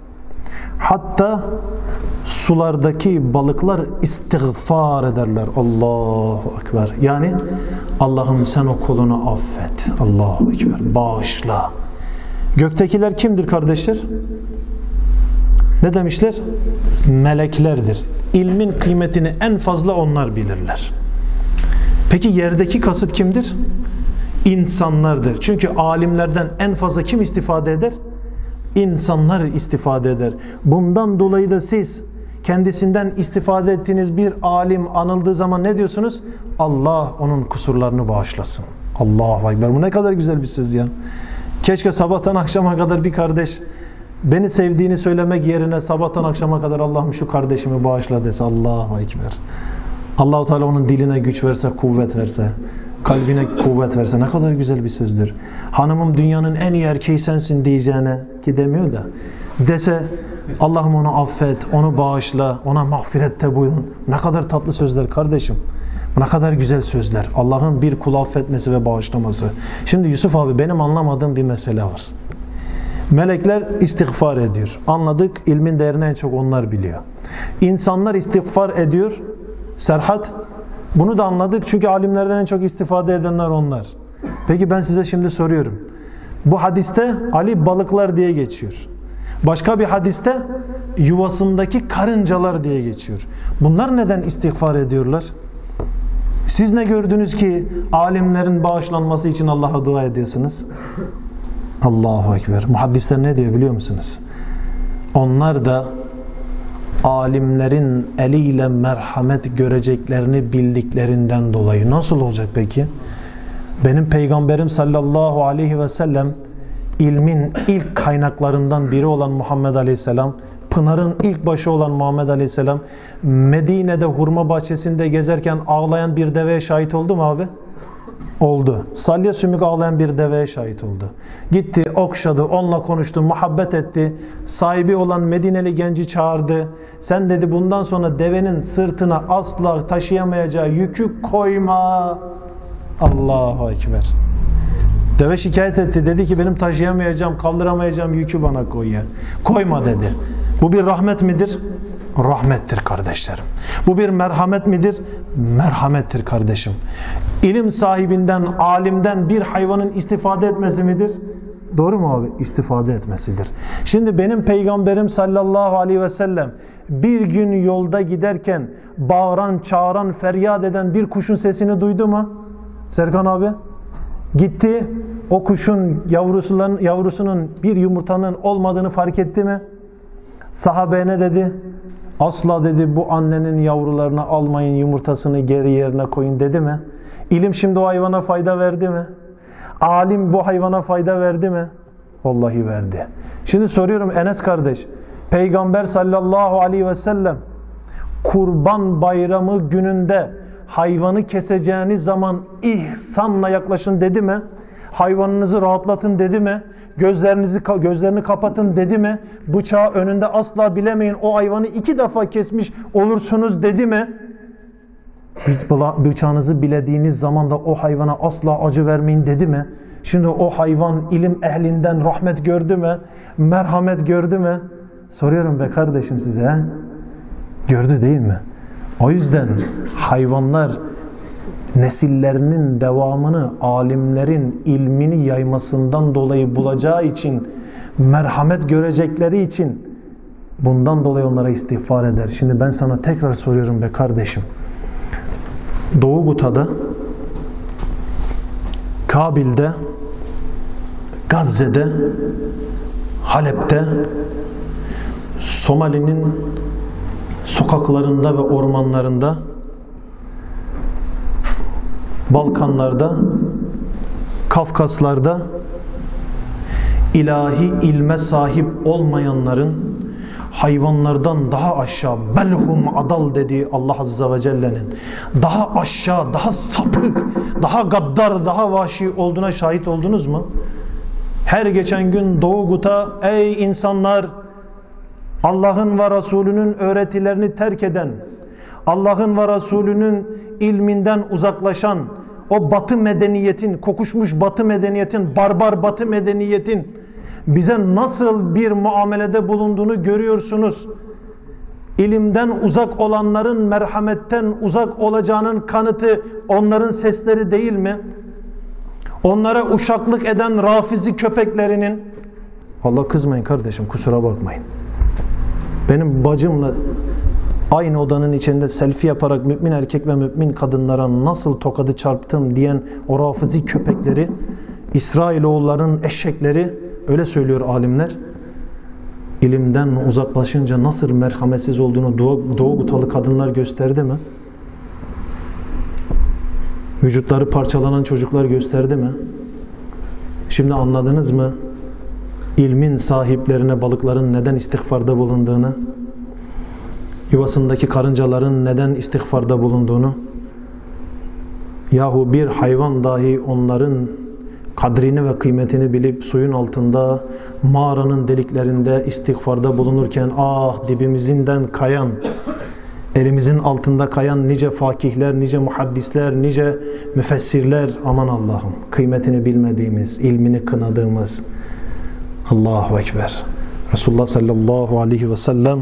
hatta sulardaki balıklar istiğfar ederler. Allahu Ekber. Yani Allah'ım sen o kulunu affet. Allahu Ekber. Bağışla. Göktekiler kimdir kardeşler? Ne demişler? Meleklerdir. İlmin kıymetini en fazla onlar bilirler. Peki yerdeki kasıt kimdir? İnsanlardır. Çünkü alimlerden en fazla kim istifade eder? İnsanlar istifade eder. Bundan dolayı da siz kendisinden istifade ettiğiniz bir alim anıldığı zaman ne diyorsunuz? Allah onun kusurlarını bağışlasın. Allahu Ekber. Bu ne kadar güzel bir söz ya. Keşke sabahtan akşama kadar bir kardeş beni sevdiğini söylemek yerine sabahtan akşama kadar Allah'ım şu kardeşimi bağışla dese. Allahu Ekber. Allah-u Teala onun diline güç verse, kuvvet verse, kalbine kuvvet verse ne kadar güzel bir sözdür. Hanımım dünyanın en iyi erkeği sensin diyeceğine, ki demiyor da, dese Allah'ım onu affet, onu bağışla, ona mağfirette bulun. Ne kadar tatlı sözler kardeşim. Ne kadar güzel sözler. Allah'ın bir kulu affetmesi ve bağışlaması. Şimdi Yusuf abi, benim anlamadığım bir mesele var. Melekler istiğfar ediyor. Anladık, ilmin değerini en çok onlar biliyor. İnsanlar istiğfar ediyor. Serhat, bunu da anladık çünkü alimlerden en çok istifade edenler onlar. Peki ben size şimdi soruyorum. Bu hadiste Ali balıklar diye geçiyor. Başka bir hadiste yuvasındaki karıncalar diye geçiyor. Bunlar neden istiğfar ediyorlar? Siz ne gördünüz ki alimlerin bağışlanması için Allah'a dua ediyorsunuz? Allahu Ekber. Muhaddisler ne diyor biliyor musunuz? Onlar da alimlerin eliyle merhamet göreceklerini bildiklerinden dolayı. Nasıl olacak peki? Benim peygamberim sallallahu aleyhi ve sellem, ilmin ilk kaynaklarından biri olan Muhammed Aleyhisselam, pınarın ilk başı olan Muhammed Aleyhisselam, Medine'de hurma bahçesinde gezerken ağlayan bir deveye şahit oldu mu abi? Oldu. Salya sümük ağlayan bir deveye şahit oldu. Gitti, okşadı, onunla konuştu, muhabbet etti. Sahibi olan Medineli genci çağırdı. Sen dedi bundan sonra devenin sırtına asla taşıyamayacağı yükü koyma. Allahu Ekber. Deve şikayet etti. Dedi ki benim taşıyamayacağım, kaldıramayacağım yükü bana koy ya. Koyma dedi. Bu bir rahmet midir? Rahmettir kardeşlerim. Bu bir merhamet midir? Merhamettir kardeşim. İlim sahibinden, alimden bir hayvanın istifade etmesi midir? Doğru mu abi? İstifade etmesidir. Şimdi benim peygamberim sallallahu aleyhi ve sellem bir gün yolda giderken bağıran, çağıran, feryat eden bir kuşun sesini duydu mu? Serkan abi? Gitti, o kuşun yavrusunun bir yumurtanın olmadığını fark etti mi? Sahabeye ne dedi? Asla dedi bu annenin yavrularını almayın, yumurtasını geri yerine koyun dedi mi? İlim şimdi o hayvana fayda verdi mi? Alim bu hayvana fayda verdi mi? Vallahi verdi. Şimdi soruyorum Enes kardeş, Peygamber sallallahu aleyhi ve sellem Kurban Bayramı gününde hayvanı keseceğiniz zaman ihsanla yaklaşın dedi mi? Hayvanınızı rahatlatın dedi mi? Gözlerini kapatın dedi mi? Bıçağı önünde asla bilemeyin, o hayvanı 2 defa kesmiş olursunuz dedi mi? Bıçağınızı bilediğiniz zaman da o hayvana asla acı vermeyin dedi mi? Şimdi o hayvan ilim ehlinden rahmet gördü mü? Merhamet gördü mü? Soruyorum be kardeşim size. He? Gördü değil mi? O yüzden hayvanlar nesillerinin devamını alimlerin ilmini yaymasından dolayı bulacağı için, merhamet görecekleri için bundan dolayı onlara istiğfar eder. Şimdi ben sana tekrar soruyorum be kardeşim. Doğu Guta'da, Kabil'de, Gazze'de, Halep'te, Somali'nin sokaklarında ve ormanlarında, Balkanlarda, Kafkaslarda ilahi ilme sahip olmayanların hayvanlardan daha aşağı, belhum adal dediği Allah Azze ve Celle'nin daha aşağı, daha sapık, daha gaddar, daha vahşi olduğuna şahit oldunuz mu? Her geçen gün Doğu Gut'a, ey insanlar, Allah'ın ve Resulünün öğretilerini terk eden, Allah'ın ve Resulünün ilminden uzaklaşan, o batı medeniyetin, kokuşmuş batı medeniyetin, barbar batı medeniyetin bize nasıl bir muamelede bulunduğunu görüyorsunuz. İlimden uzak olanların merhametten uzak olacağının kanıtı onların sesleri değil mi? Onlara uşaklık eden rafizi köpeklerinin, Allah kızmayın kardeşim, kusura bakmayın. Benim bacımla aynı odanın içinde selfie yaparak mümin erkek ve mümin kadınlara nasıl tokadı çarptım diyen o rafizi köpekleri, İsrailoğulların eşekleri, öyle söylüyor alimler. İlimden uzaklaşınca nasıl merhametsiz olduğunu Doğu Gutalı kadınlar gösterdi mi? Vücutları parçalanan çocuklar gösterdi mi? Şimdi anladınız mı? İlmin sahiplerine balıkların neden istiğfarda bulunduğunu, yuvasındaki karıncaların neden istiğfarda bulunduğunu, yahu bir hayvan dahi onların kadrini ve kıymetini bilip suyun altında, mağaranın deliklerinde istiğfarda bulunurken, ah dibimizden kayan, elimizin altında kayan nice fakihler, nice muhaddisler, nice müfessirler, aman Allah'ım, kıymetini bilmediğimiz, ilmini kınadığımız. Allahu Ekber. Resulullah sallallahu aleyhi ve sellem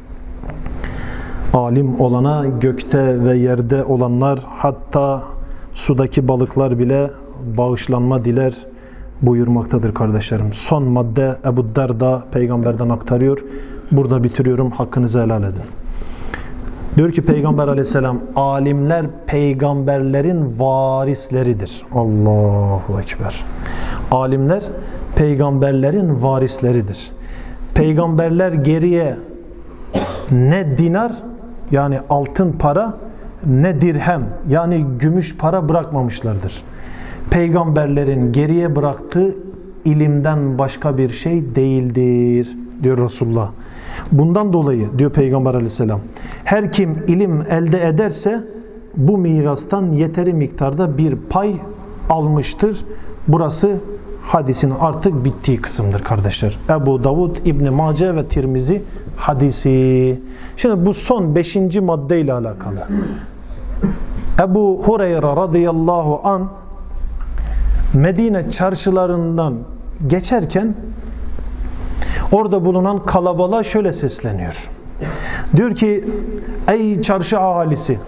alim olana gökte ve yerde olanlar, hatta sudaki balıklar bile bağışlanma diler buyurmaktadır kardeşlerim. Son madde Ebu Derda peygamberden aktarıyor. Burada bitiriyorum. Hakkınızı helal edin. Diyor ki Peygamber aleyhisselam, alimler peygamberlerin varisleridir. Allahu Ekber. Alimler peygamberlerin varisleridir. Peygamberler geriye ne dinar, yani altın para, ne dirhem, yani gümüş para bırakmamışlardır. Peygamberlerin geriye bıraktığı ilimden başka bir şey değildir diyor Resulullah. Bundan dolayı diyor Peygamber aleyhisselam, her kim ilim elde ederse bu mirastan yeteri miktarda bir pay almıştır. Burası hadisin artık bittiği kısımdır kardeşler. Ebu Davud, İbn Mace ve Tirmizi hadisi. Şimdi bu son 5. maddeyle alakalı. Ebu Hureyre radıyallahu an Medine çarşılarından geçerken orada bulunan kalabalığa şöyle sesleniyor. Diyor ki, ey çarşı ahalisi,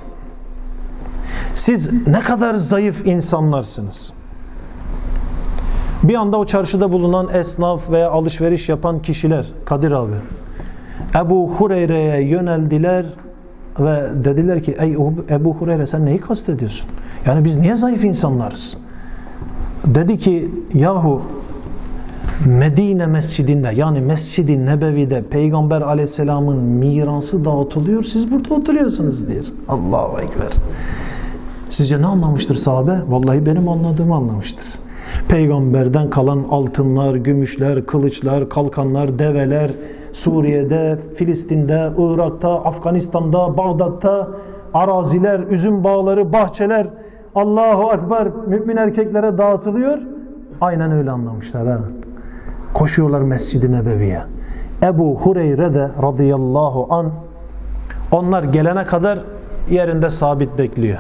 siz ne kadar zayıf insanlarsınız. Bir anda o çarşıda bulunan esnaf veya alışveriş yapan kişiler, Kadir abi, Ebu Hureyre'ye yöneldiler ve dediler ki, ey Ebu Hureyre, sen neyi kastediyorsun? Yani biz niye zayıf insanlarız? Dedi ki, yahu Medine Mescidinde, yani Mescid-i Nebevi'de Peygamber Aleyhisselam'ın mirası dağıtılıyor. Siz burada oturuyorsunuz diyor. Allahu Ekber. Sizce ne anlamıştır sahabe? Vallahi benim anladığımı anlamıştır. Peygamberden kalan altınlar, gümüşler, kılıçlar, kalkanlar, develer, Suriye'de, Filistin'de, Irak'ta, Afganistan'da, Bağdat'ta, araziler, üzüm bağları, bahçeler, Allahu Ekber, mümin erkeklere dağıtılıyor. Aynen öyle anlamışlar ha. Koşuyorlar Mescid-i Nebevi'ye. Ebu Hureyre de radıyallahu an, onlar gelene kadar yerinde sabit bekliyor.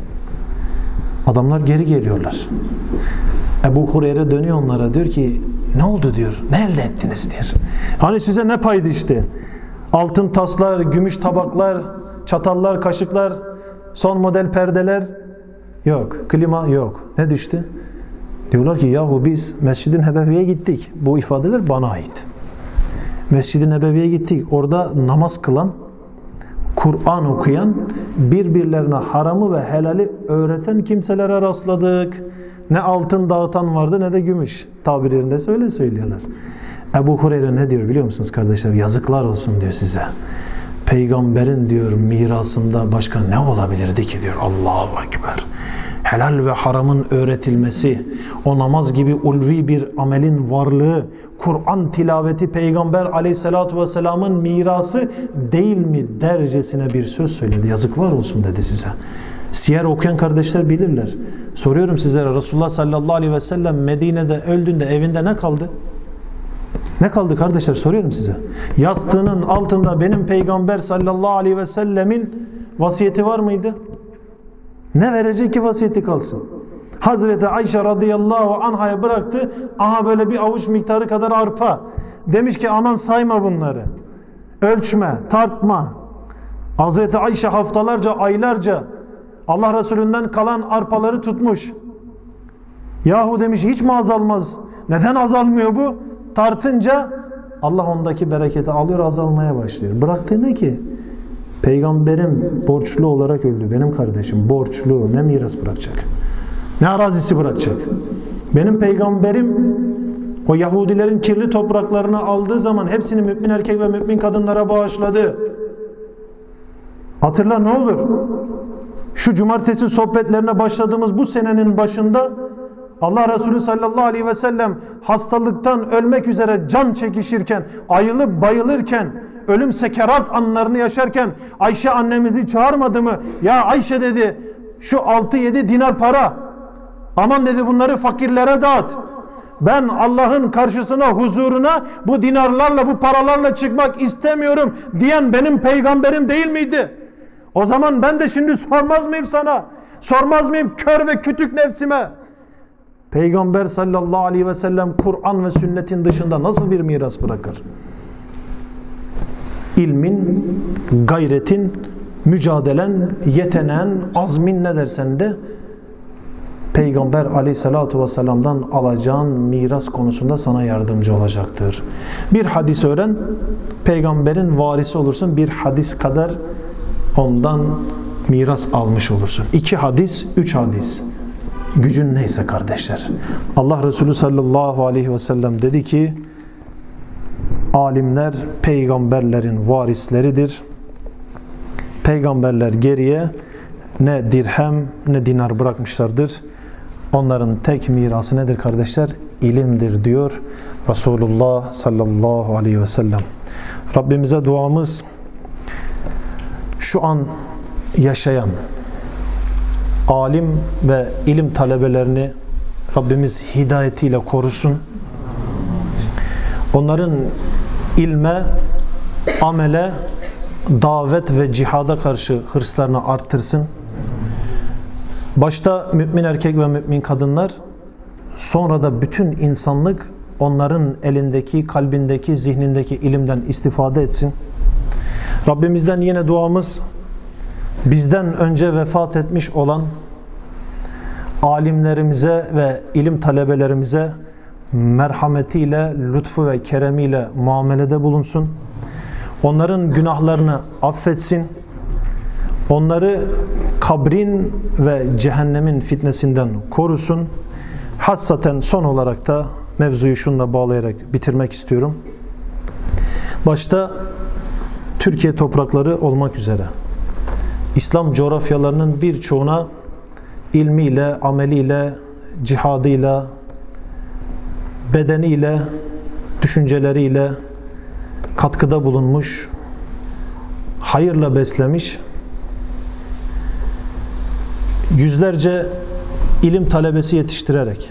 Adamlar geri geliyorlar. Ebu Hureyre dönüyor onlara, diyor ki ne oldu diyor, ne elde ettiniz diyor. Hani size ne paydı işte? Altın taslar, gümüş tabaklar, çatallar, kaşıklar, son model perdeler yok, klima yok. Ne düştü? Diyorlar ki yahu biz Mescid-i Nebevi'ye gittik. Bu ifadeler bana ait. Mescid-i Nebevi'ye gittik. Orada namaz kılan, Kur'an okuyan, birbirlerine haramı ve helali öğreten kimselere rastladık. Ne altın dağıtan vardı ne de gümüş. Tabirlerinde öyle söylüyorlar. Ebu Hureyre ne diyor biliyor musunuz kardeşler? Yazıklar olsun diyor size. Peygamberin diyor mirasında başka ne olabilirdi ki diyor. Allahu Ekber. Helal ve haramın öğretilmesi, o namaz gibi ulvi bir amelin varlığı, Kur'an tilaveti Peygamber Aleyhisselatü Vesselam'ın mirası değil mi dercesine bir söz söyledi. Yazıklar olsun dedi size. Siyer okuyan kardeşler bilirler. Soruyorum sizlere, Resulullah sallallahu aleyhi ve sellem Medine'de öldüğünde evinde ne kaldı? Ne kaldı kardeşler, soruyorum size. Yastığının altında benim Peygamber sallallahu aleyhi ve sellemin vasiyeti var mıydı? Ne verecek ki vasiyeti kalsın? Hazreti Ayşe radıyallahu anh'a bıraktı. Aha böyle bir avuç miktarı kadar arpa. Demiş ki aman sayma bunları. Ölçme, tartma. Hazreti Ayşe haftalarca, aylarca Allah Resulü'nden kalan arpaları tutmuş. Yahu demiş hiç mi azalmaz? Neden azalmıyor bu? Tartınca Allah ondaki bereketi alıyor, azalmaya başlıyor. Bıraktığı ne ki? Peygamberim borçlu olarak öldü. Benim kardeşim borçlu. Ne miras bırakacak? Ne arazisi bırakacak? Benim peygamberim o Yahudilerin kirli topraklarını aldığı zaman hepsini mümin erkek ve mümin kadınlara bağışladı. Hatırla ne olur? Şu cumartesi sohbetlerine başladığımız bu senenin başında Allah Resulü sallallahu aleyhi ve sellem hastalıktan ölmek üzere can çekişirken, ayılıp bayılırken, ölüm sekerat anlarını yaşarken Ayşe annemizi çağırmadı mı? Ya Ayşe dedi, şu 6-7 dinar para, aman dedi bunları fakirlere dağıt. Ben Allah'ın karşısına, huzuruna bu dinarlarla, bu paralarla çıkmak istemiyorum diyen benim peygamberim değil miydi? O zaman ben de şimdi sormaz mıyım sana? Sormaz mıyım kör ve kütük nefsime? Peygamber sallallahu aleyhi ve sellem Kur'an ve sünnetin dışında nasıl bir miras bırakır? İlmin, gayretin, mücadelen, yeteneğin, azmin ne dersen de Peygamber aleyhissalatu vesselam'dan alacağın miras konusunda sana yardımcı olacaktır. Bir hadis öğren, peygamberin varisi olursun, bir hadis kadar ondan miras almış olursun. 2 hadis, 3 hadis. Gücün neyse kardeşler. Allah Resulü sallallahu aleyhi ve sellem dedi ki, alimler peygamberlerin varisleridir. Peygamberler geriye ne dirhem ne dinar bırakmışlardır. Onların tek mirası nedir kardeşler? İlimdir diyor Resulullah sallallahu aleyhi ve sellem. Rabbimize duamız, şu an yaşayan alim ve ilim talebelerini Rabbimiz hidayetiyle korusun. Onların ilme, amele, davet ve cihada karşı hırslarını arttırsın. Başta mümin erkek ve mümin kadınlar, sonra da bütün insanlık onların elindeki, kalbindeki, zihnindeki ilimden istifade etsin. Rabbimizden yine duamız, bizden önce vefat etmiş olan alimlerimize ve ilim talebelerimize merhametiyle, lütfu ve keremiyle muamelede bulunsun. Onların günahlarını affetsin. Onları kabrin ve cehennemin fitnesinden korusun. Hassaten son olarak da mevzuyu şununla bağlayarak bitirmek istiyorum. Başta Türkiye toprakları olmak üzere İslam coğrafyalarının birçoğuna ilmiyle, ameliyle, cihadıyla, bedeniyle, düşünceleriyle katkıda bulunmuş, hayırla beslemiş, yüzlerce ilim talebesi yetiştirerek,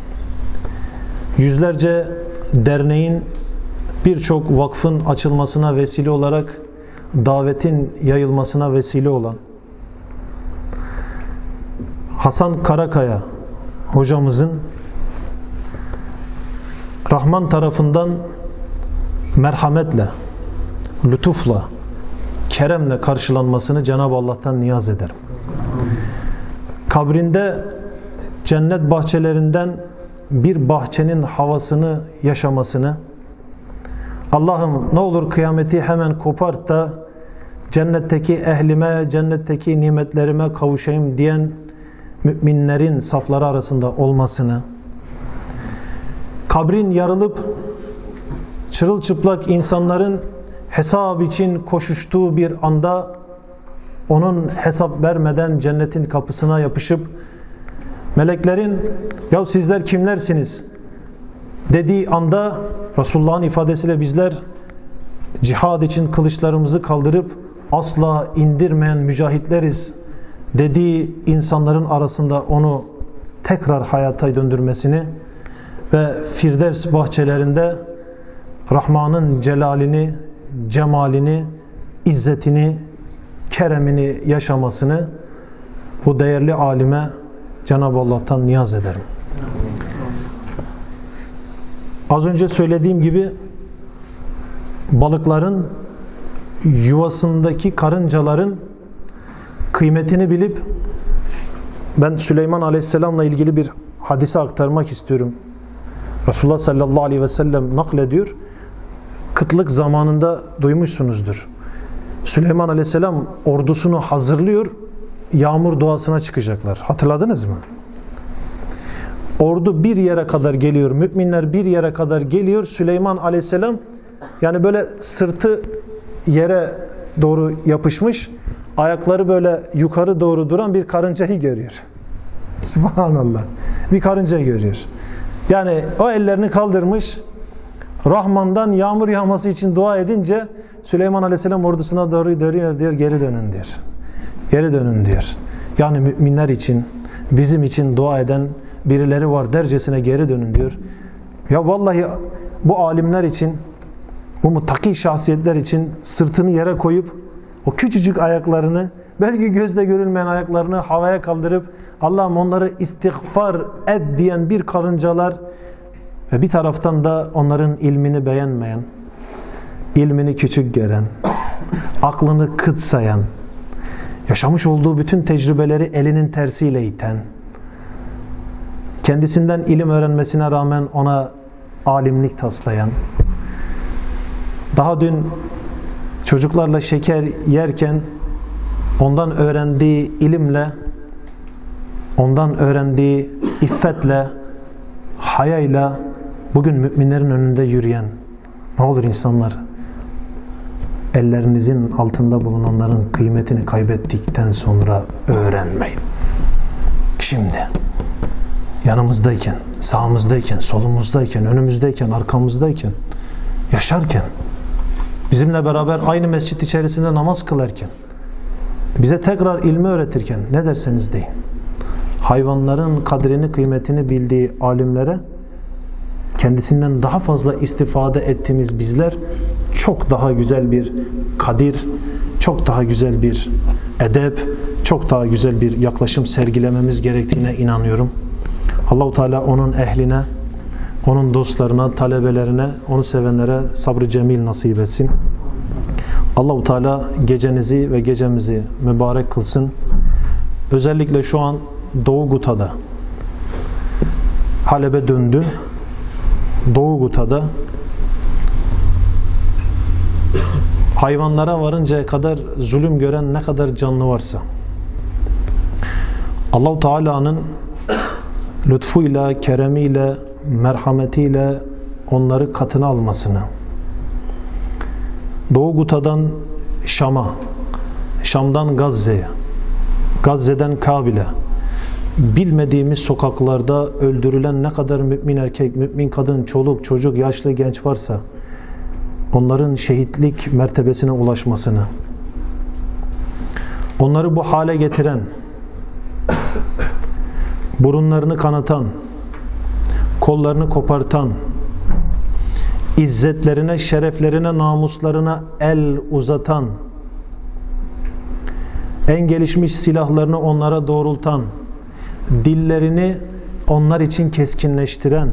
yüzlerce derneğin, birçok vakfın açılmasına vesile olarak davetin yayılmasına vesile olan Hasan Karakaya hocamızın Rahman tarafından merhametle, lütufla, keremle karşılanmasını Cenab-ı Allah'tan niyaz ederim. Kabrinde cennet bahçelerinden bir bahçenin havasını yaşamasını, Allah'ım ne olur kıyameti hemen kopart da cennetteki ehlime, cennetteki nimetlerime kavuşayım diyen müminlerin safları arasında olmasını, kabrin yarılıp çırılçıplak insanların hesap için koşuştuğu bir anda onun hesap vermeden cennetin kapısına yapışıp meleklerin "Ya sizler kimlersiniz?" dediği anda Resulullah'ın ifadesiyle bizler cihad için kılıçlarımızı kaldırıp asla indirmeyen mücahitleriz dediği insanların arasında onu tekrar hayata döndürmesini ve Firdevs bahçelerinde Rahman'ın celalini, cemalini, izzetini, keremini yaşamasını bu değerli alime Cenab-ı Allah'tan niyaz ederim. Az önce söylediğim gibi balıkların yuvasındaki karıncaların kıymetini bilip, ben Süleyman Aleyhisselam'la ilgili bir hadise aktarmak istiyorum. Resulullah sallallahu aleyhi ve sellem naklediyor. Kıtlık zamanında duymuşsunuzdur. Süleyman Aleyhisselam ordusunu hazırlıyor. Yağmur duasına çıkacaklar. Hatırladınız mı? Ordu bir yere kadar geliyor. Müminler bir yere kadar geliyor. Süleyman Aleyhisselam yani böyle sırtı yere doğru yapışmış, ayakları böyle yukarı doğru duran bir karıncayı görüyor. Subhanallah. Bir karınca görüyor. Yani o ellerini kaldırmış, Rahman'dan yağmur yağması için dua edince Süleyman Aleyhisselam ordusuna doğru dönüyor diyor, geri dönün diyor. Geri dönün diyor. Yani müminler için, bizim için dua eden birileri var dercesine geri dönün diyor. Ya vallahi bu alimler için, bu muttaki şahsiyetler için sırtını yere koyup o küçücük ayaklarını, belki gözle görülmeyen ayaklarını havaya kaldırıp Allah'ım onları istiğfar et diyen bir karıncalar ve bir taraftan da onların ilmini beğenmeyen, ilmini küçük gören, aklını kıt sayan, yaşamış olduğu bütün tecrübeleri elinin tersiyle iten, kendisinden ilim öğrenmesine rağmen ona alimlik taslayan, daha dün çocuklarla şeker yerken ondan öğrendiği ilimle, ondan öğrendiği iffetle, hayayla bugün müminlerin önünde yürüyen, ne olur insanlar, ellerinizin altında bulunanların kıymetini kaybettikten sonra öğrenmeyin. Şimdi yanımızdayken, sağımızdayken, solumuzdayken, önümüzdeyken, arkamızdayken, yaşarken, bizimle beraber aynı mescit içerisinde namaz kılarken, bize tekrar ilmi öğretirken, ne derseniz deyin, hayvanların kadrini, kıymetini bildiği alimlere kendisinden daha fazla istifade ettiğimiz bizler çok daha güzel bir kadir, çok daha güzel bir edep, çok daha güzel bir yaklaşım sergilememiz gerektiğine inanıyorum. Allah-u Teala onun ehline, onun dostlarına, talebelerine, onu sevenlere sabrı cemil nasip etsin. Allah-u Teala gecenizi ve gecemizi mübarek kılsın. Özellikle şu an Doğu Guta'da, Halep'e döndü. Doğu Guta'da hayvanlara varıncaya kadar zulüm gören ne kadar canlı varsa Allah-u Teala'nın lütfuyla, keremiyle, merhametiyle onları katına almasını, Doğu Guta'dan Şam'a, Şam'dan Gazze'ye, Gazze'den Kabil'e, bilmediğimiz sokaklarda öldürülen ne kadar mümin erkek, mümin kadın, çoluk, çocuk, yaşlı, genç varsa onların şehitlik mertebesine ulaşmasını, onları bu hale getiren, burunlarını kanatan, kollarını kopartan, izzetlerine, şereflerine, namuslarına el uzatan, en gelişmiş silahlarını onlara doğrultan, dillerini onlar için keskinleştiren,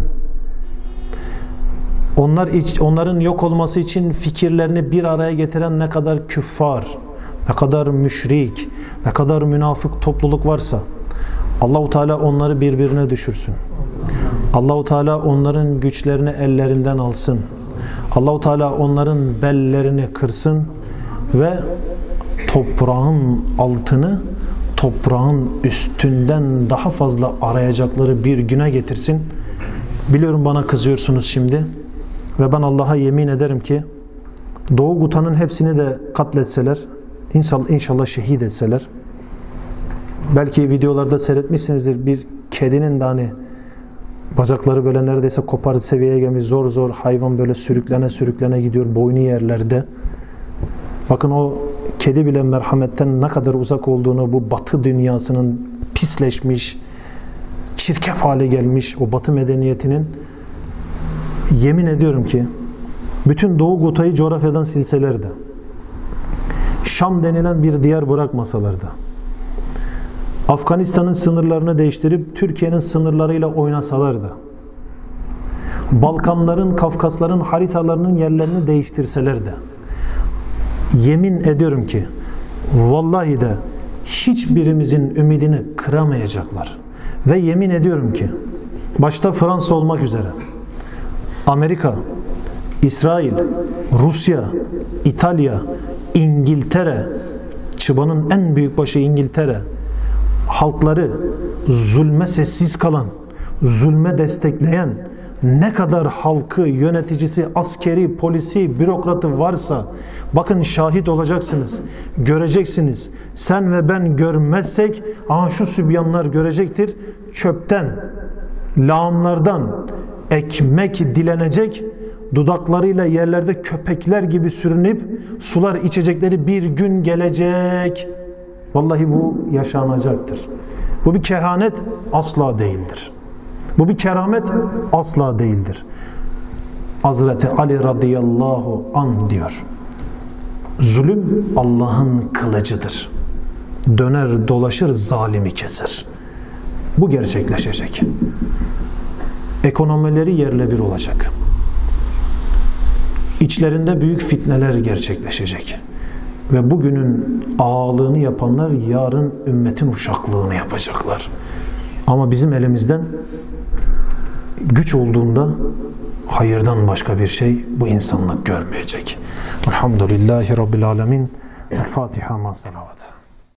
onların yok olması için fikirlerini bir araya getiren ne kadar küffar, ne kadar müşrik, ne kadar münafık topluluk varsa Allah-u Teala onları birbirine düşürsün. Allah-u Teala onların güçlerini ellerinden alsın. Allah-u Teala onların bellerini kırsın ve toprağın altını toprağın üstünden daha fazla arayacakları bir güne getirsin. Biliyorum bana kızıyorsunuz şimdi ve ben Allah'a yemin ederim ki Doğu Guta'nın hepsini de katletseler, inşallah şehit etseler, belki videolarda seyretmişsinizdir, bir kedinin de hani bacakları böyle neredeyse koparı seviyeye gelmiş, zor zor hayvan böyle sürüklene gidiyor, boynu yerlerde. Bakın o kedi bile merhametten ne kadar uzak olduğunu, bu batı dünyasının pisleşmiş, çirkef hale gelmiş o batı medeniyetinin, yemin ediyorum ki bütün Doğu Guta'yı coğrafyadan silselerdi, Şam denilen bir diyar bırakmasalardı, Afganistan'ın sınırlarını değiştirip Türkiye'nin sınırlarıyla oynasalardı, Balkanların, Kafkasların haritalarının yerlerini değiştirselerdi, yemin ediyorum ki vallahi de hiçbirimizin ümidini kıramayacaklar. Ve yemin ediyorum ki başta Fransa olmak üzere Amerika, İsrail, Rusya, İtalya, İngiltere, çıbanın en büyük başı İngiltere, halkları zulme sessiz kalan, zulme destekleyen ne kadar halkı, yöneticisi, askeri, polisi, bürokratı varsa bakın şahit olacaksınız, göreceksiniz. Sen ve ben görmezsek şu sübyanlar görecektir. Çöpten, lağımlardan ekmek dilenecek, dudaklarıyla yerlerde köpekler gibi sürünüp sular içecekleri bir gün gelecek. Vallahi bu yaşanacaktır. Bu bir kehanet asla değildir. Bu bir keramet asla değildir. Hazreti Ali radıyallahu anh diyor, zulüm Allah'ın kılıcıdır. Döner dolaşır zalimi keser. Bu gerçekleşecek. Ekonomileri yerle bir olacak. İçlerinde büyük fitneler gerçekleşecek. Ve bugünün ağalığını yapanlar yarın ümmetin uşaklığını yapacaklar. Ama bizim elimizden güç olduğunda hayırdan başka bir şey bu insanlık görmeyecek. Elhamdülillahi Rabbil Alemin. El Fatiha ma salavat.